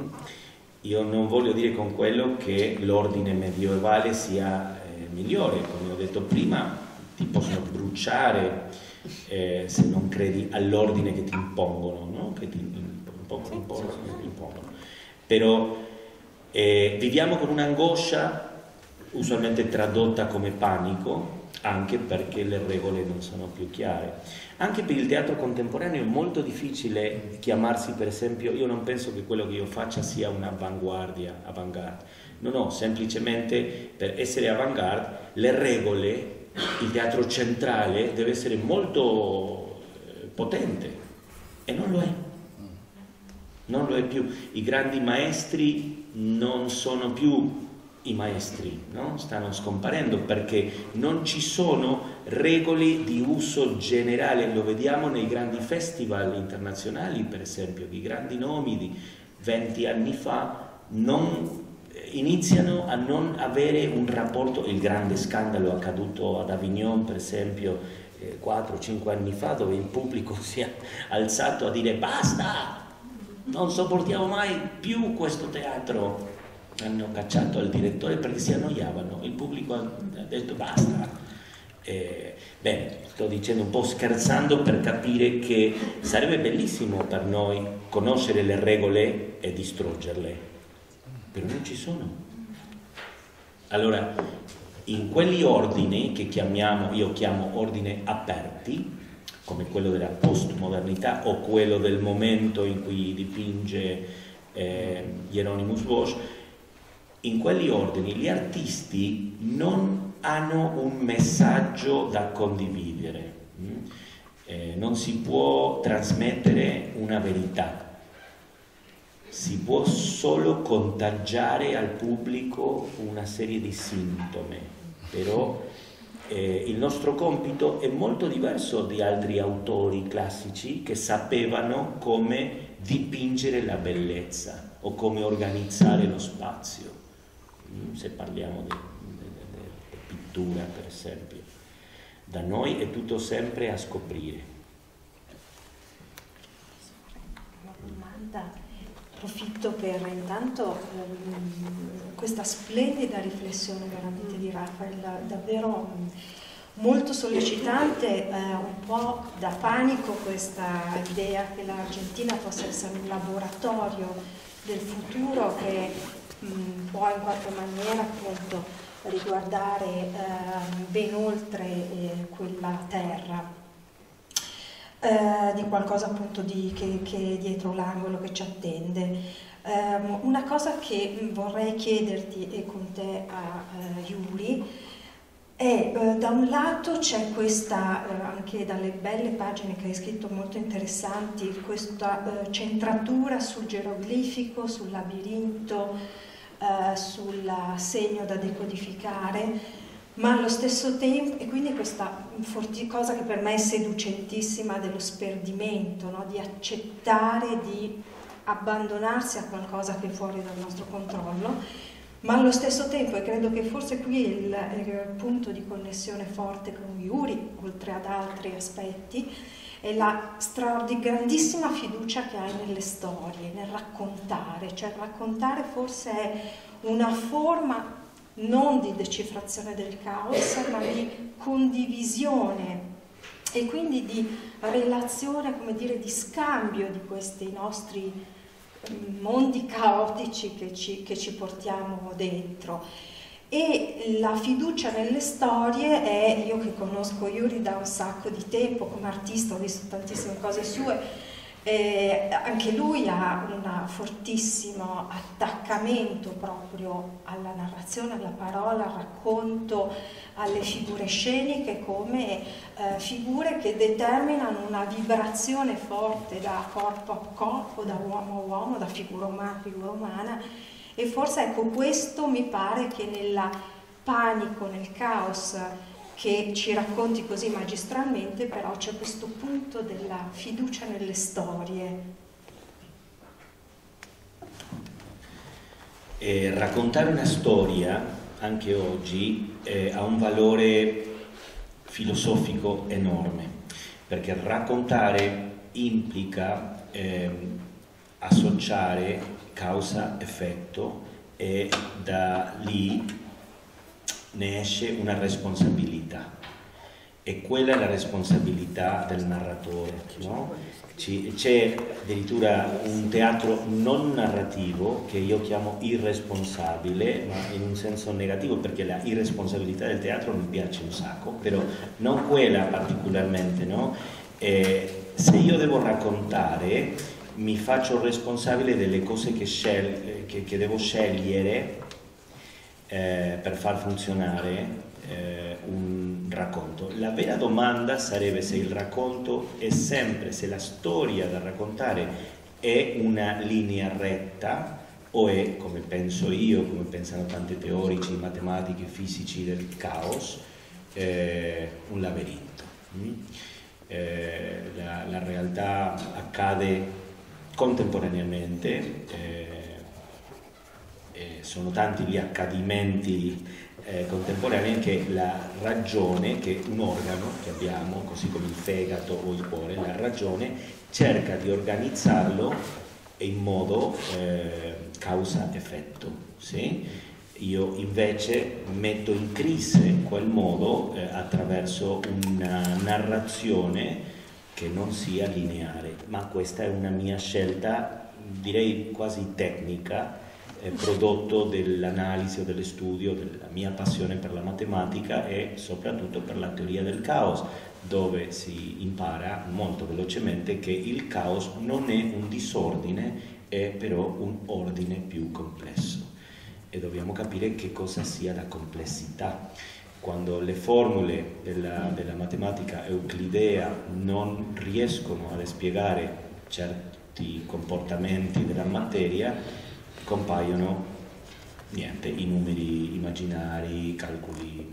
S2: Io non voglio dire con quello che l'ordine medievale sia migliore, come ho detto prima, ti possono bruciare se non credi all'ordine che ti impongono, no? Che ti impongono. Però viviamo con un'angoscia usualmente tradotta come panico, anche perché le regole non sono più chiare. Anche per il teatro contemporaneo è molto difficile chiamarsi, per esempio, io non penso che quello che io faccia sia un'avanguardia, avant-garde. No, semplicemente per essere avant-garde, le regole, il teatro centrale deve essere molto potente e non lo è. Non lo è più. I grandi maestri non sono più i maestri, no? Stanno scomparendo perché non ci sono regole di uso generale. Lo vediamo nei grandi festival internazionali, per esempio, di grandi nomi di 20 anni fa iniziano a non avere un rapporto. Il grande scandalo accaduto ad Avignon, per esempio, 4-5 anni fa, dove il pubblico si è alzato a dire basta, non sopportiamo mai più questo teatro. Hanno cacciato al direttore perché si annoiavano, il pubblico ha detto basta. Bene, sto dicendo un po' scherzando per capire che sarebbe bellissimo per noi conoscere le regole e distruggerle, però non ci sono. Allora, in quegli ordini che io chiamo ordini aperti, come quello della postmodernità o quello del momento in cui dipinge Hieronymus Bosch, in quegli ordini gli artisti non hanno un messaggio da condividere, non si può trasmettere una verità, si può solo contagiare al pubblico una serie di sintomi, però il nostro compito è molto diverso di altri autori classici che sapevano come dipingere la bellezza o come organizzare lo spazio. Se parliamo di pittura, per esempio, da noi è tutto sempre a scoprire.
S4: Una domanda, approfitto per intanto questa splendida riflessione veramente di Raphael, davvero molto sollecitante, un po' da panico questa idea che l'Argentina possa essere un laboratorio del futuro che può in qualche maniera appunto riguardare ben oltre quella terra, di qualcosa appunto che è dietro l'angolo che ci attende. Una cosa che vorrei chiederti e con te a Yuri è, da un lato c'è questa, anche dalle belle pagine che hai scritto molto interessanti, questa centratura sul geroglifico, sul labirinto, sul segno da decodificare, ma allo stesso tempo, e quindi questa cosa che per me è seducentissima dello sperdimento, no? Di accettare di abbandonarsi a qualcosa che è fuori dal nostro controllo, ma allo stesso tempo, e credo che forse qui il punto di connessione forte con Yuri, oltre ad altri aspetti, è la grandissima fiducia che hai nelle storie, nel raccontare, cioè raccontare forse è una forma non di decifrazione del caos, ma di condivisione e quindi di relazione, come dire, di scambio di questi nostri mondi caotici che ci portiamo dentro. E la fiducia nelle storie è, io che conosco Yuri da un sacco di tempo come artista, ho visto tantissime cose sue, anche lui ha un fortissimo attaccamento proprio alla narrazione, alla parola, al racconto, alle figure sceniche come figure che determinano una vibrazione forte da corpo a corpo, da uomo a uomo, da figura umana. E forse ecco, questo mi pare che nel panico, nel caos che ci racconti così magistralmente, però c'è questo punto della fiducia nelle storie.
S2: Raccontare una storia, anche oggi, ha un valore filosofico enorme, perché raccontare implica associare causa-effetto e da lì ne esce una responsabilità, e quella è la responsabilità del narratore, no? C'è addirittura un teatro non narrativo che io chiamo irresponsabile, ma in un senso negativo, perché la irresponsabilità del teatro mi piace un sacco, però non quella particolarmente, no? Se io devo raccontare, mi faccio responsabile delle cose che devo scegliere per far funzionare un racconto. La vera domanda sarebbe se il racconto è sempre, se la storia da raccontare è una linea retta o è, come penso io, come pensano tanti teorici, matematici, fisici del caos, un labirinto. La realtà accade contemporaneamente, sono tanti gli accadimenti contemporanei che la ragione, che è un organo che abbiamo, così come il fegato o il cuore, la ragione cerca di organizzarlo in modo causa-effetto. Sì? Io invece metto in crisi in quel modo attraverso una narrazione che non sia lineare, ma questa è una mia scelta, direi quasi tecnica, prodotto dell'analisi o dello studio, della mia passione per la matematica e soprattutto per la teoria del caos, dove si impara molto velocemente che il caos non è un disordine, è però un ordine più complesso, e dobbiamo capire che cosa sia la complessità. Quando le formule della matematica euclidea non riescono a spiegare certi comportamenti della materia, compaiono i numeri immaginari, calcoli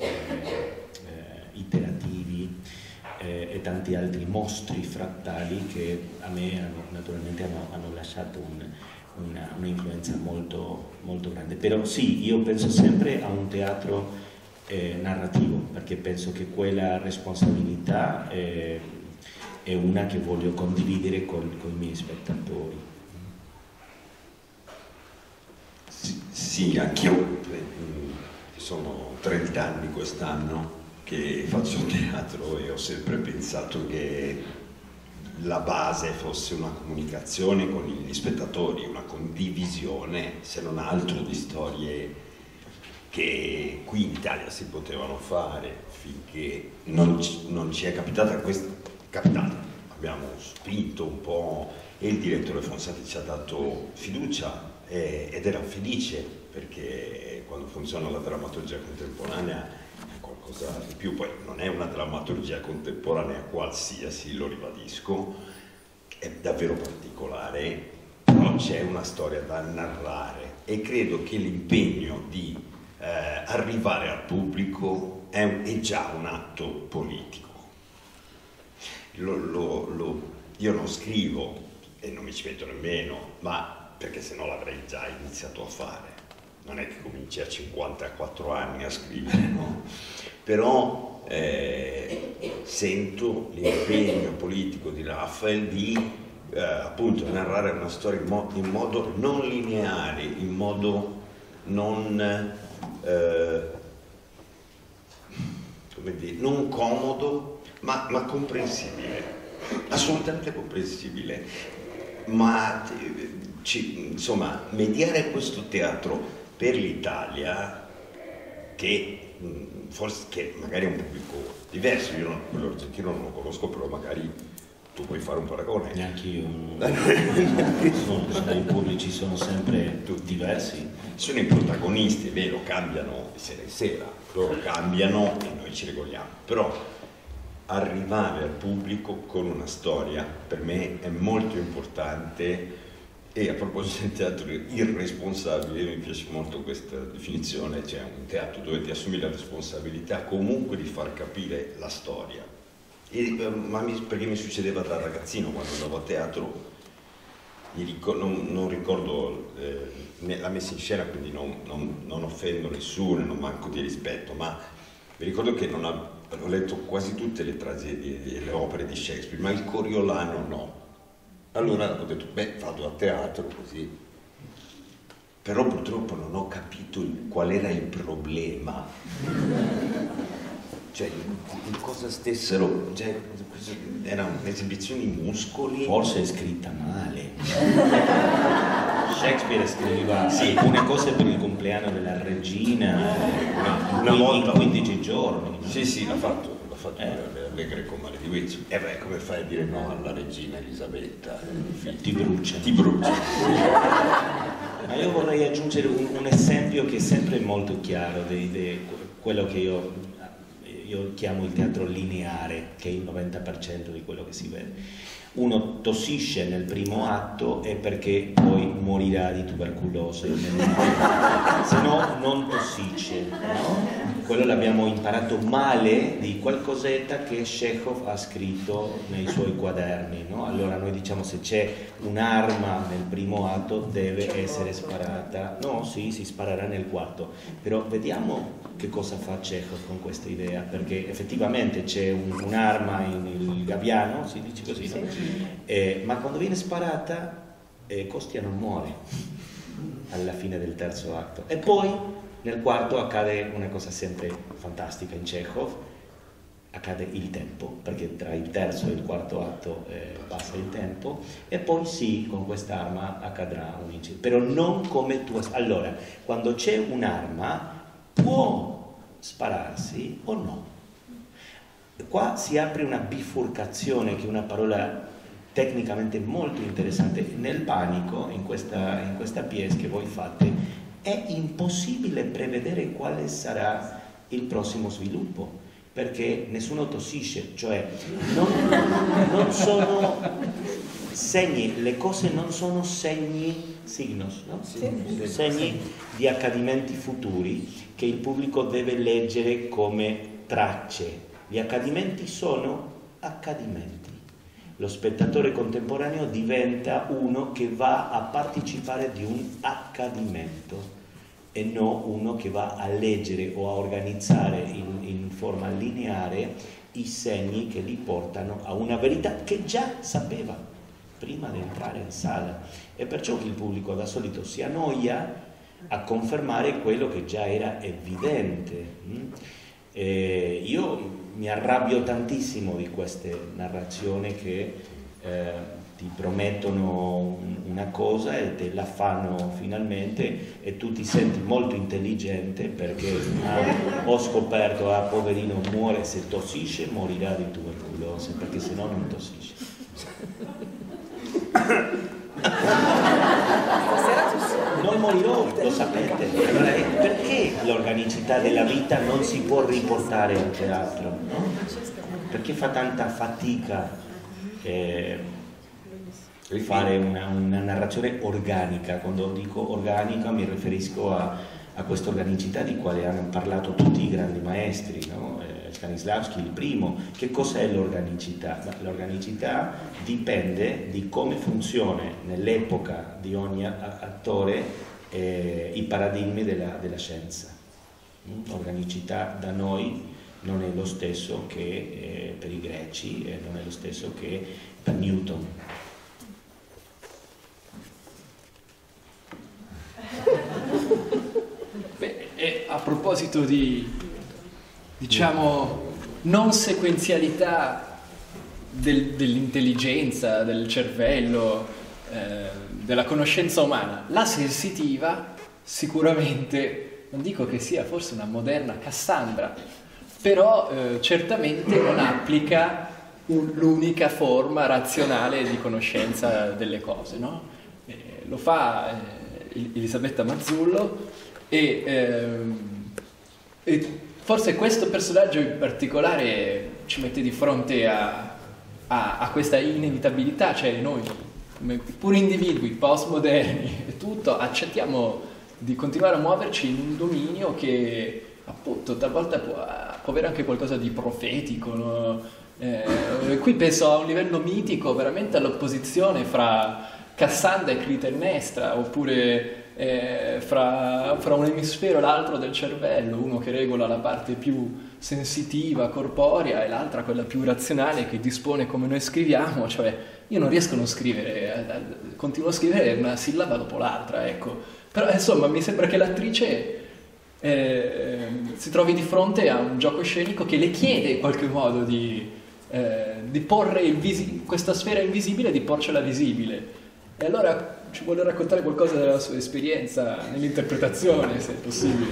S2: iterativi e tanti altri mostri frattali che a me naturalmente hanno lasciato un'influenza molto, molto grande. Però sì, io penso sempre a un teatro narrativo, perché penso che quella responsabilità è una che voglio condividere con i miei spettatori.
S5: Sì, anch'io, sono 30 anni quest'anno che faccio teatro e ho sempre pensato che la base fosse una comunicazione con gli spettatori, una condivisione, se non altro, di storie che qui in Italia si potevano fare finché non ci è capitata abbiamo spinto un po' e il direttore Fonsati ci ha dato fiducia ed era felice, perché quando funziona la drammaturgia contemporanea è qualcosa di più. Poi non è una drammaturgia contemporanea qualsiasi, lo ribadisco, è davvero particolare, però c'è una storia da narrare e credo che l'impegno di arrivare al pubblico è già un atto politico. Io non scrivo e non mi ci metto nemmeno, ma perché sennò l'avrei già iniziato a fare. Non è che cominci a 54 anni a scrivere, no? Però sento l'impegno politico di Raphael di appunto narrare una storia in modo non lineare, in modo non come dire, non comodo, ma comprensibile, assolutamente comprensibile. Ma insomma, mediare questo teatro per l'Italia, che forse che magari è un pubblico diverso, io quello argentino non lo conosco, però magari tu puoi fare un paragone.
S2: Neanche io. I pubblici sono sempre diversi.
S5: Sono i protagonisti, è vero, cambiano di sera in sera, loro cambiano e noi ci regoliamo, però arrivare al pubblico con una storia per me è molto importante. E a proposito del teatro irresponsabile, mi piace molto questa definizione, cioè un teatro dove ti assumi la responsabilità comunque di far capire la storia. Perché mi succedeva da ragazzino quando andavo a teatro, non ricordo la messa in scena, quindi non offendo nessuno, non manco di rispetto, ma mi ricordo che ho letto quasi tutte le tragedie e le opere di Shakespeare, ma il Coriolano no. Allora ho detto, beh, vado a teatro così. Però purtroppo non ho capito qual era il problema. Cioè, in cosa stessero, cioè, erano esibizioni muscoli.
S2: Forse è scritta male. Shakespeare scriveva alcune cose per il compleanno della regina
S5: una volta,
S2: in 15 giorni. No?
S5: Sì, l'ha fatto le Greco Mare di Wizzo. E beh, come fai a dire no alla regina Elisabetta?
S2: Ti brucia.
S5: Ma
S2: io vorrei aggiungere un esempio che è sempre molto chiaro di quello che io chiamo il teatro lineare, che è il 90% di quello che si vede. Uno tossisce nel primo atto e perché poi morirà di tubercolosi, se no non tossisce, no? Quello l'abbiamo imparato male di qualcosetta che Chekhov ha scritto nei suoi quaderni, no? Allora noi diciamo, se c'è un'arma nel primo atto deve essere sparata, no, sì, si sparerà nel quarto, però vediamo che cosa fa Chekhov con questa idea, perché effettivamente c'è un'arma il gabbiano, si dice così, no? Ma quando viene sparata Kostia non muore alla fine del terzo atto, e poi nel quarto accade una cosa sempre fantastica in Chekhov, accade il tempo, perché tra il terzo e il quarto atto passa il tempo, e poi sì, con quest'arma accadrà un incidente, però non come tu. Allora, quando c'è un'arma può spararsi o no. Qua si apre una bifurcazione, che è una parola tecnicamente molto interessante. Nel Panico, in questa pièce che voi fate, è impossibile prevedere quale sarà il prossimo sviluppo, perché nessuno tossisce, cioè non sono segni, le cose non sono signos, no? Segni di accadimenti futuri che il pubblico deve leggere come tracce. Gli accadimenti sono accadimenti. Lo spettatore contemporaneo diventa uno che va a partecipare di un accadimento e non uno che va a leggere o a organizzare in forma lineare i segni che li portano a una verità che già sapeva prima di entrare in sala. E perciò il pubblico da solito si annoia a confermare quello che già era evidente. Io mi arrabbio tantissimo di queste narrazioni che ti promettono una cosa e te la fanno finalmente, e tu ti senti molto intelligente perché ho scoperto, poverino, muore, se tossisce morirà di tubercolosi, perché se no non tossisce. Non morirò, lo sapete. Allora, perché l'organicità della vita non si può riportare al teatro? No? Perché fa tanta fatica fare una narrazione organica? Quando dico organica mi riferisco a questa organicità di quale hanno parlato tutti i grandi maestri, no? Stanislavski il primo. Che cos'è l'organicità? L'organicità dipende di come funziona nell'epoca di ogni attore i paradigmi della scienza. L'organicità da noi non è lo stesso che per i greci, non è lo stesso che per Newton.
S1: Beh, e a proposito di, diciamo, non sequenzialità dell'intelligenza, del cervello, della conoscenza umana, la sensitiva sicuramente, non dico che sia forse una moderna Cassandra, però certamente non applica l'unica forma razionale di conoscenza delle cose, no? Lo fa Elisabetta Mazzullo e forse questo personaggio in particolare ci mette di fronte a questa inevitabilità, cioè noi come pure individui postmoderni e tutto accettiamo di continuare a muoverci in un dominio che appunto talvolta può avere anche qualcosa di profetico, no? Qui penso a un livello mitico veramente all'opposizione fra Cassandra e Clitennestra, oppure fra un emisfero e l'altro del cervello, uno che regola la parte più sensitiva, corporea, e l'altra quella più razionale che dispone come noi scriviamo. Cioè io non riesco a non scrivere, continuo a scrivere una sillaba dopo l'altra, ecco. Però insomma mi sembra che l'attrice si trovi di fronte a un gioco scenico che le chiede in qualche modo di porre questa sfera invisibile, di porcela visibile. E allora ci vuole raccontare qualcosa della sua esperienza nell'interpretazione, se è possibile.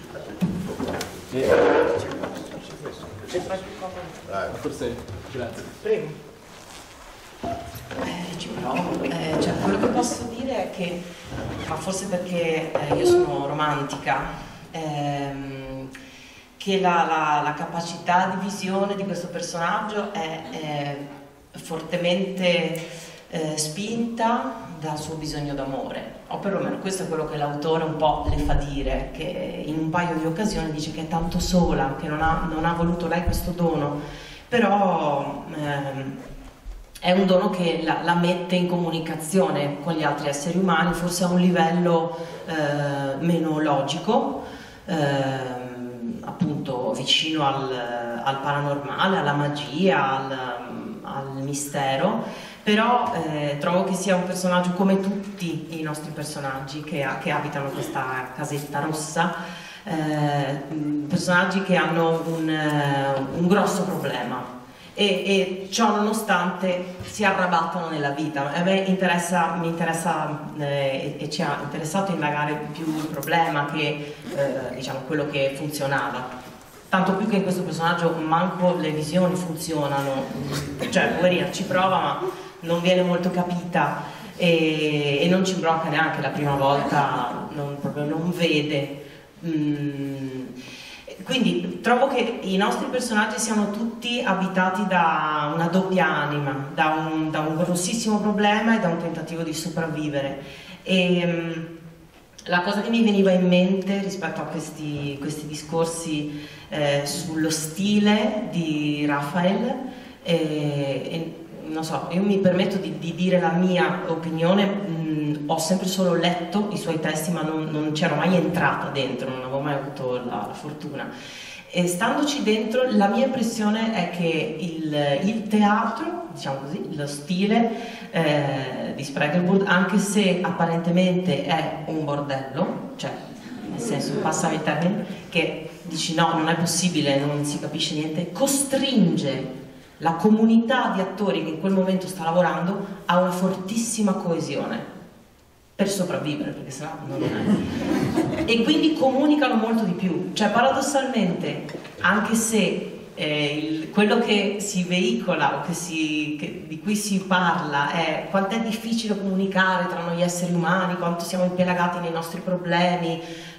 S1: Forse, grazie.
S6: Prego. Ci provo. Cioè, quello che posso dire è che, ma forse perché io sono romantica, che la capacità di visione di questo personaggio è fortemente spinta dal suo bisogno d'amore, o perlomeno questo è quello che l'autore un po' le fa dire, che in un paio di occasioni dice che è tanto sola, che non ha voluto lei questo dono, però è un dono che la mette in comunicazione con gli altri esseri umani, forse a un livello meno logico, appunto vicino al paranormale, alla magia, al mistero. Però trovo che sia un personaggio come tutti i nostri personaggi che abitano questa casetta rossa, personaggi che hanno un grosso problema e ciò nonostante si arrabattano nella vita. A me mi interessa e ci ha interessato indagare più il problema che diciamo quello che funzionava. Tanto più che in questo personaggio manco le visioni funzionano, cioè poverina ci prova ma non viene molto capita e non ci imbrocca neanche la prima volta, proprio non vede. Quindi trovo che i nostri personaggi siano tutti abitati da una doppia anima, da un grossissimo problema e da un tentativo di sopravvivere. La cosa che mi veniva in mente rispetto a questi discorsi sullo stile di Raphael, non so, io mi permetto di dire la mia opinione, ho sempre solo letto i suoi testi ma non c'ero mai entrata dentro, non avevo mai avuto la fortuna. E standoci dentro la mia impressione è che il teatro, diciamo così, lo stile di Spiegelburg, anche se apparentemente è un bordello, cioè nel senso, passami il termine, che dici no, non è possibile, non si capisce niente, costringe la comunità di attori che in quel momento sta lavorando a una fortissima coesione per sopravvivere, perché sennò non è. E quindi comunicano molto di più, cioè paradossalmente, anche se quello che si veicola o di cui si parla è quanto è difficile comunicare tra noi esseri umani, quanto siamo impelagati nei nostri problemi,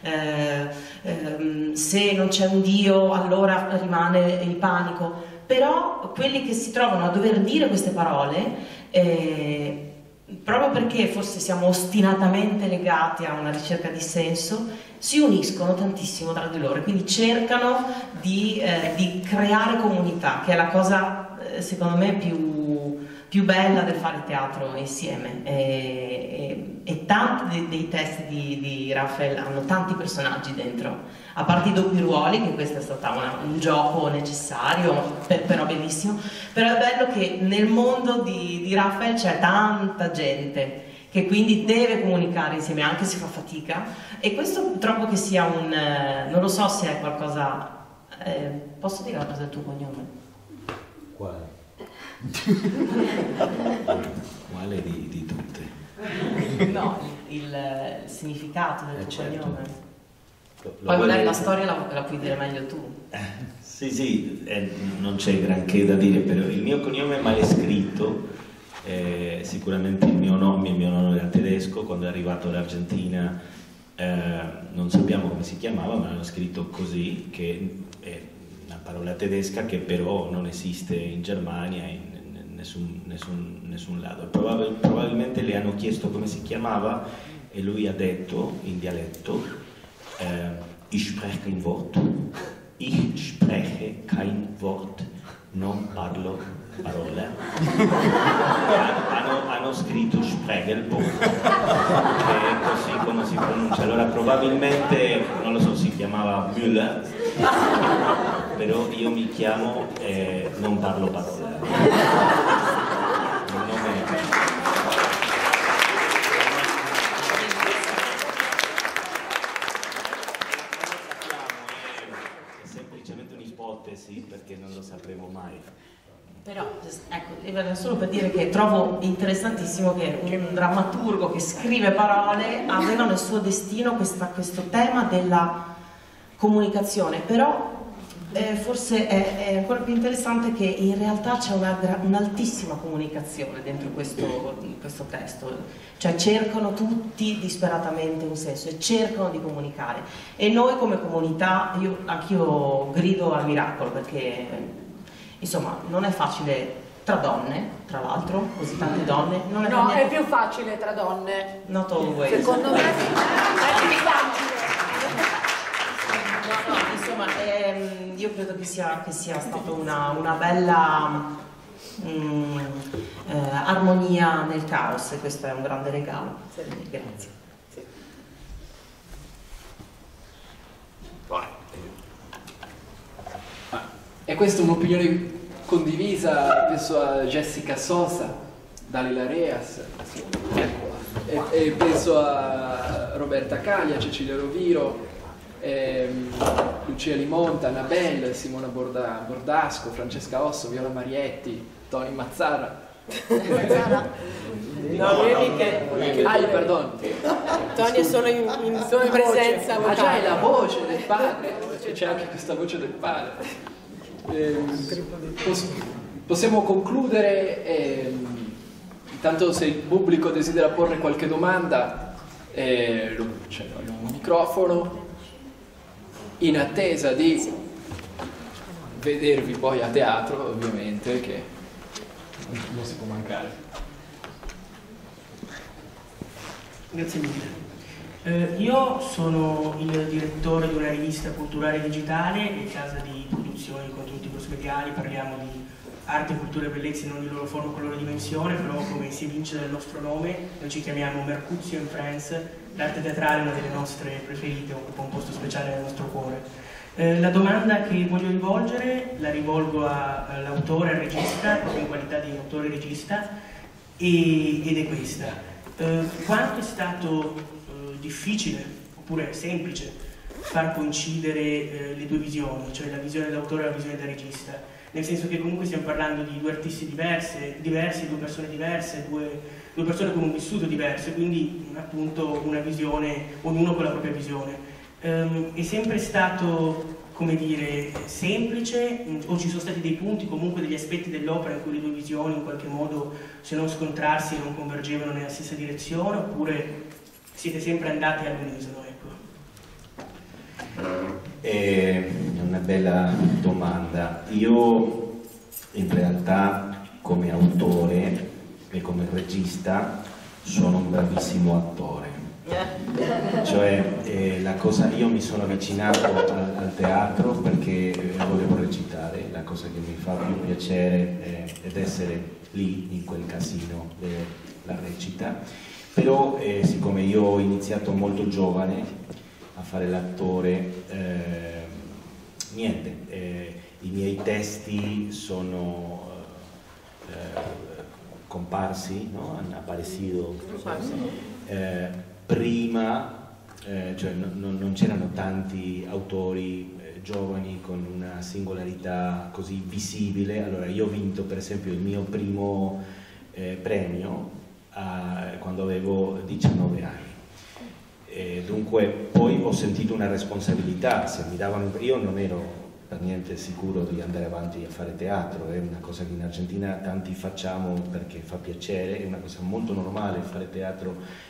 S6: se non c'è un Dio allora rimane il panico, però quelli che si trovano a dover dire queste parole
S7: proprio perché forse siamo ostinatamente legati a una ricerca di senso, si uniscono tantissimo tra di loro, quindi cercano di creare comunità, che è la cosa secondo me più bella del fare teatro insieme. E tanti dei testi di Raphael hanno tanti personaggi dentro, a parte i doppi ruoli, che questo è stato un gioco necessario, però bellissimo. Però è bello che nel mondo di Raphael c'è tanta gente che quindi deve comunicare insieme, anche se fa fatica, e questo trovo che sia non lo so se è qualcosa, posso dire la cosa del tuo cognome?
S2: Quale? Quale di tutte?
S7: No, il significato del tuo
S2: certo.
S7: cognome.
S2: Lo
S7: Poi magari la storia la puoi dire meglio tu.
S2: Sì, non c'è granché da dire, però il mio cognome è male scritto, sicuramente il mio nonno era tedesco, quando è arrivato all'Argentina non sappiamo come si chiamava, ma l'hanno scritto così, che è una parola tedesca che però non esiste in Germania, in nessun lato. Probabilmente le hanno chiesto come si chiamava e lui ha detto in dialetto: ich spreche kein Wort, ich spreche kein Wort, non parlo parole. Hanno scritto Spregelbuch, che è così come si pronuncia. Allora probabilmente, non lo so, si chiamava Müller, però io mi chiamo non parlo parole. Sì, perché non lo sapremo mai.
S7: Però, ecco, solo per dire che trovo interessantissimo che un drammaturgo che scrive parole aveva nel suo destino questo tema della comunicazione, però forse è ancora più interessante che in realtà c'è un'altissima comunicazione dentro questo testo, cioè cercano tutti disperatamente un senso e cercano di comunicare, e noi come comunità, anch'io grido al miracolo, perché insomma non è facile tra donne, tra l'altro, così tante donne, non è
S8: no, è più facile tra donne,
S7: not always.
S8: Secondo me è più facile.
S7: No, insomma, io credo che sia stata una bella armonia nel caos, e questo è un grande regalo. Sì. Grazie. Sì.
S1: E questa è un'opinione condivisa, penso a Jessica Sosa, Dalila Reas, e penso a Roberta Caglia, Cecilia Roviro, Lucia Limonta, Annabelle, Simona Bordasco, Francesca Osso, Viola Marietti, Tony Mazzara.
S8: No, vedi che...
S1: Perdono.
S8: Tony è solo in presenza vocale.
S1: Già, è la voce del padre, c'è anche questa voce del padre. Possiamo concludere, intanto se il pubblico desidera porre qualche domanda, c'è un microfono, in attesa di vedervi poi a teatro, ovviamente, che non si può mancare.
S9: Grazie mille. Io sono il direttore di una rivista culturale digitale e casa di produzioni con contenuti cross-mediali. Parliamo di arte, cultura e bellezza in ogni loro forma con loro dimensione, però come si evince dal nostro nome, noi ci chiamiamo Mercuzio and Friends. L'arte teatrale è una delle nostre preferite, occupa un posto speciale nel nostro cuore. La domanda che voglio rivolgere la rivolgo all'autore, al regista, proprio in qualità di autore e regista, ed è questa. Quanto è stato difficile, oppure semplice, far coincidere le due visioni, cioè la visione dell'autore e la visione del regista? Nel senso che comunque stiamo parlando di due artisti diversi, due persone diverse, due persone con un vissuto diverso, quindi appunto una visione, ognuno con la propria visione. È sempre stato, come dire, semplice, o ci sono stati dei punti, comunque degli aspetti dell'opera in cui le due visioni in qualche modo, se non scontrarsi, non convergevano nella stessa direzione, oppure siete sempre andati all'unisono?
S2: È una bella domanda. Io in realtà come autore e come regista sono un bravissimo attore. Cioè, la cosa, io mi sono avvicinato al teatro perché volevo recitare, la cosa che mi fa più piacere è essere lì in quel casino della recita, però siccome io ho iniziato molto giovane a fare l'attore, niente, i miei testi sono comparsi, ¿no? Hanno apparecido prima, cioè non c'erano tanti autori giovani con una singolarità così visibile. Allora io ho vinto per esempio il mio primo premio quando avevo 19 anni. Dunque poi ho sentito una responsabilità, se mi davano, io non ero per niente sicuro di andare avanti a fare teatro, è una cosa che in Argentina tanti facciamo perché fa piacere, è una cosa molto normale fare teatro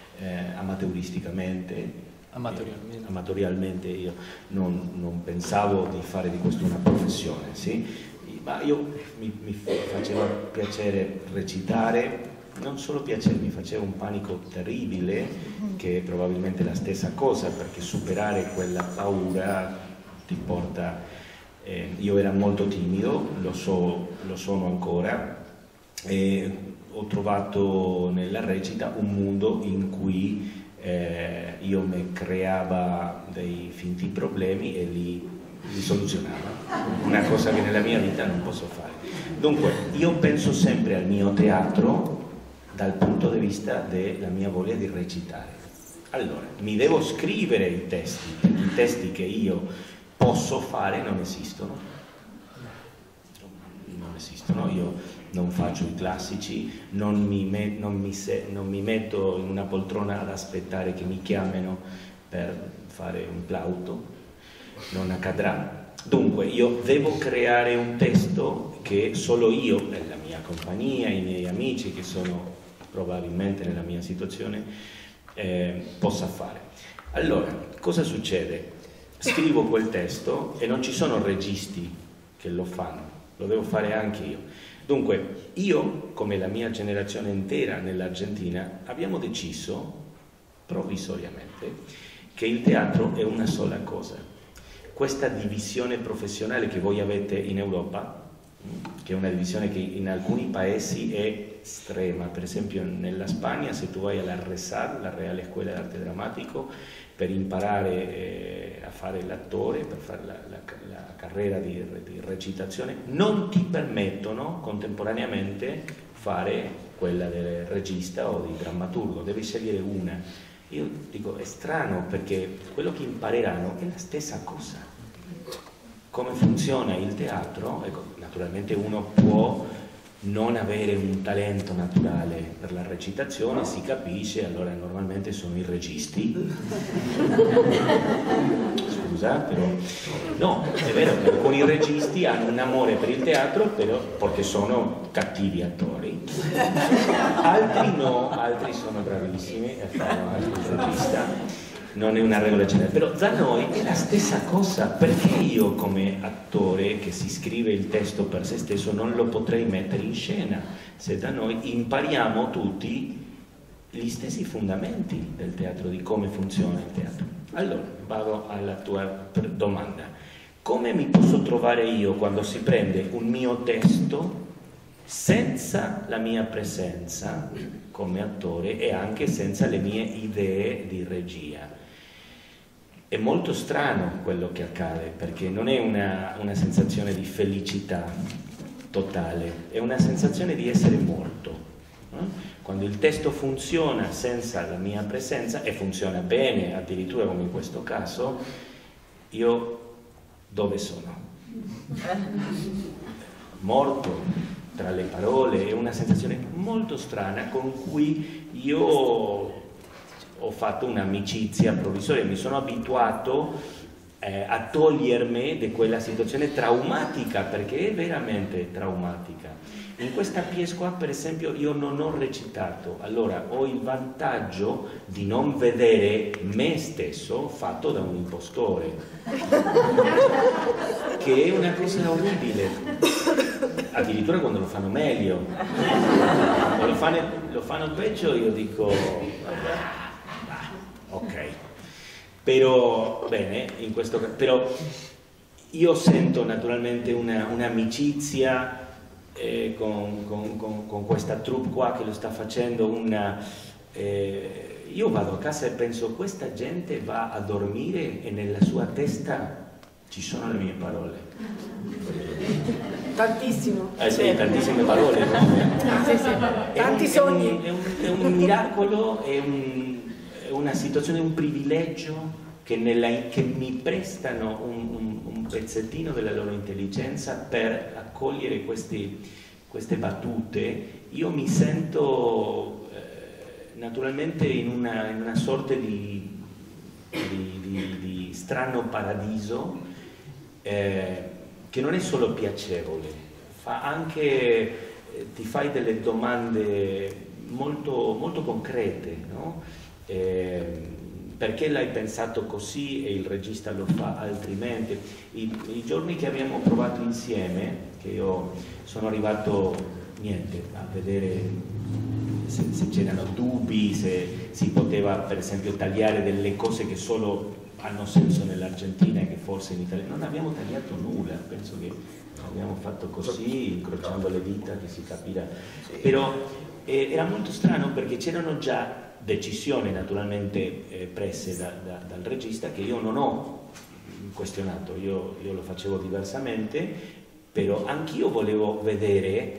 S2: amatorialmente. Io non pensavo di fare di questo una professione, sì? Ma io mi faceva piacere recitare, non solo piacere, mi faceva un panico terribile, che è probabilmente la stessa cosa, perché superare quella paura ti porta... io ero molto timido, lo sono ancora, e ho trovato nella recita un mondo in cui io mi creava dei finti problemi e li soluzionava, una cosa che nella mia vita non posso fare. Dunque io penso sempre al mio teatro dal punto di vista della mia voglia di recitare. Allora, mi devo scrivere i testi che io posso fare non esistono, io non faccio i classici, non mi metto in una poltrona ad aspettare che mi chiamino per fare un plauto, non accadrà. Dunque io devo creare un testo che solo io e la mia compagnia, i miei amici che sono probabilmente nella mia situazione possa fare. Allora, cosa succede? Scrivo quel testo e non ci sono registi che lo fanno, lo devo fare anche io. Dunque, io, come la mia generazione intera nell'Argentina, abbiamo deciso, provvisoriamente, che il teatro è una sola cosa. Questa divisione professionale che voi avete in Europa, che è una divisione che in alcuni paesi è estrema, per esempio nella Spagna, se tu vai alla RESAD, la Reale Scuola d'Arte Drammatico, per imparare a fare l'attore, per fare la carriera di recitazione, non ti permettono contemporaneamente fare quella del regista o di drammaturgo, devi scegliere una. Io dico, è strano perché quello che impareranno è la stessa cosa. Come funziona il teatro? Ecco, naturalmente uno può non avere un talento naturale per la recitazione, si capisce, allora normalmente sono i registi. Scusa, però no, è vero che alcuni registi hanno un amore per il teatro però perché sono cattivi attori, altri no, altri sono bravissimi e fanno anche il regista. Non è una regola generale, però da noi è la stessa cosa. Perché io come attore che si scrive il testo per se stesso non lo potrei mettere in scena se da noi impariamo tutti gli stessi fondamenti del teatro, di come funziona il teatro? Allora, vado alla tua domanda. Come mi posso trovare io quando si prende un mio testo senza la mia presenza come attore e anche senza le mie idee di regia? È molto strano quello che accade, perché non è una sensazione di felicità totale, è una sensazione di essere morto. Quando il testo funziona senza la mia presenza, e funziona bene, addirittura come in questo caso, io dove sono? Morto tra le parole, è una sensazione molto strana con cui io ho fatto un'amicizia provvisoria, mi sono abituato a togliermi di quella situazione traumatica, perché è veramente traumatica. In questa pièce qua, per esempio, io non ho recitato, allora ho il vantaggio di non vedere me stesso fatto da un impostore, che è una cosa orribile, addirittura quando lo fanno meglio. quando lo fanno peggio io dico ok, però bene, in questo caso, però io sento naturalmente un'amicizia con questa troupe qua che lo sta facendo, io vado a casa e penso, questa gente va a dormire e nella sua testa ci sono le mie parole.
S8: Tantissimo.
S2: Sì, tantissime parole, no?
S8: Sì, sì. Tanti sogni.
S2: È un miracolo, è una situazione, un privilegio che mi prestano un pezzettino della loro intelligenza per accogliere queste battute. Io mi sento naturalmente in una sorta di strano paradiso che non è solo piacevole, ti fai delle domande molto, molto concrete, no? Perché l'hai pensato così e il regista lo fa altrimenti? I giorni che abbiamo provato insieme, che io sono arrivato a vedere se c'erano dubbi, se si poteva per esempio tagliare delle cose che solo hanno senso nell'Argentina e che forse in Italia non abbiamo tagliato nulla, penso che abbiamo fatto così, incrociando le dita, che si capirà. Però era molto strano perché c'erano già decisioni naturalmente prese dal regista che io non ho questionato, io lo facevo diversamente, però anch'io volevo vedere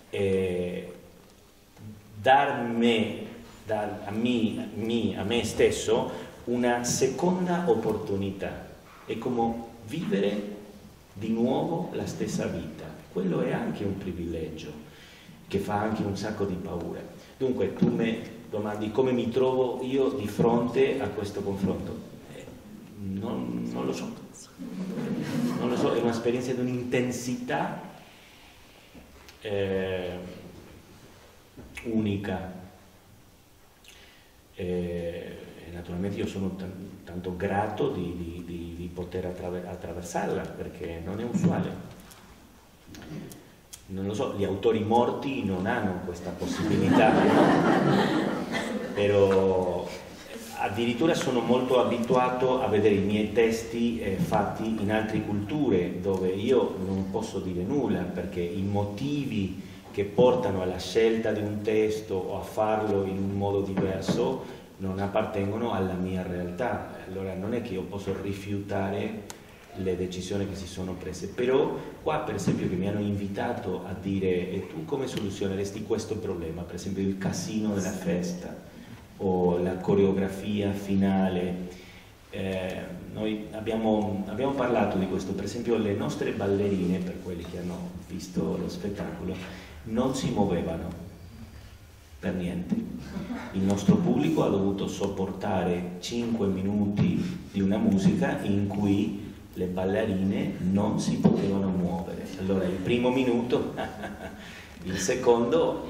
S2: darmi a me stesso una seconda opportunità, è come vivere di nuovo la stessa vita. Quello è anche un privilegio che fa anche un sacco di paura. Dunque tu mi domandi come mi trovo io di fronte a questo confronto. Non lo so, è un'esperienza di un'intensità unica. Naturalmente io sono tanto grato di poter attraversarla, perché non è usuale. Non lo so, gli autori morti non hanno questa possibilità, no? Però addirittura sono molto abituato a vedere i miei testi fatti in altre culture, dove io non posso dire nulla, perché i motivi che portano alla scelta di un testo o a farlo in un modo diverso non appartengono alla mia realtà. Allora non è che io posso rifiutare le decisioni che si sono prese, però qua per esempio che mi hanno invitato a dire e tu come soluzioneresti questo problema, per esempio il casino della festa o la coreografia finale, noi abbiamo parlato di questo, per esempio le nostre ballerine, per quelli che hanno visto lo spettacolo, non si muovevano per niente. Il nostro pubblico ha dovuto sopportare 5 minuti di una musica in cui le ballerine non si potevano muovere. Allora il primo minuto, il secondo,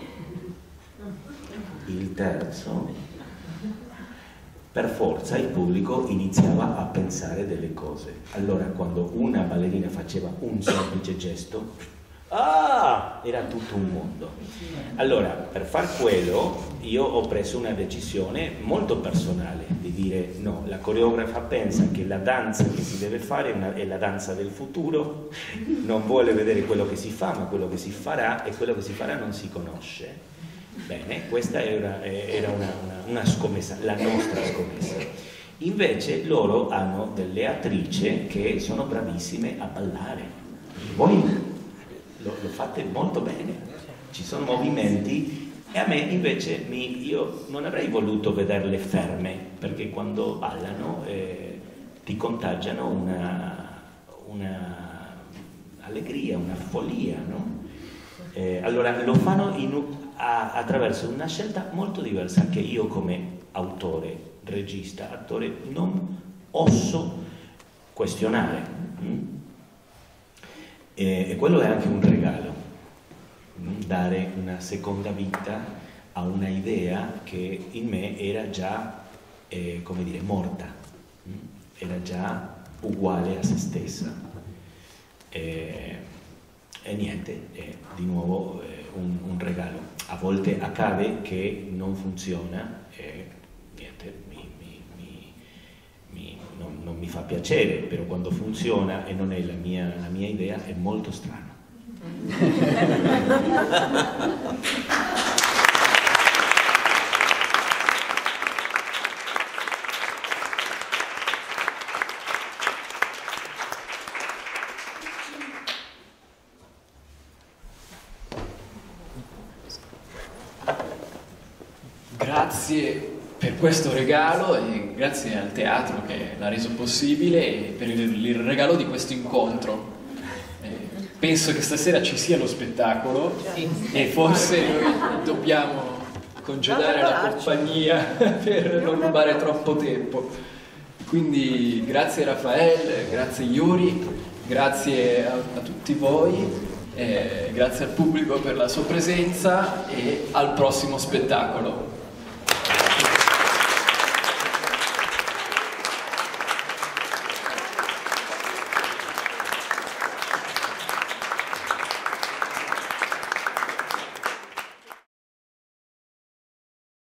S2: il terzo, per forza il pubblico iniziava a pensare delle cose. Allora quando una ballerina faceva un semplice gesto, era tutto un mondo. Allora per far quello io ho preso una decisione molto personale di dire no, la coreografa pensa che la danza che si deve fare è la danza del futuro, non vuole vedere quello che si fa ma quello che si farà, e quello che si farà non si conosce. Bene, questa era una scommessa, la nostra scommessa. Invece loro hanno delle attrici che sono bravissime a ballare. Voi lo fate molto bene, ci sono movimenti, e a me invece io non avrei voluto vederle ferme, perché quando ballano ti contagiano una allegria, una follia, no? Allora lo fanno attraverso una scelta molto diversa che io come autore, regista, attore non oso questionare. E quello è anche un regalo, dare una seconda vita a una idea che in me era già, come dire, morta, era già uguale a se stessa. E niente, è di nuovo un regalo. a volte accade che non funziona e niente, non mi fa piacere, però quando funziona e non è la mia idea è molto strano.
S1: Grazie per questo regalo e grazie al teatro che l'ha reso possibile e per il regalo di questo incontro. Penso che stasera ci sia lo spettacolo e forse noi dobbiamo congedare la compagnia per non rubare troppo tempo. Quindi grazie Raffaele, grazie Yuri, grazie a tutti voi, grazie al pubblico per la sua presenza e al prossimo spettacolo.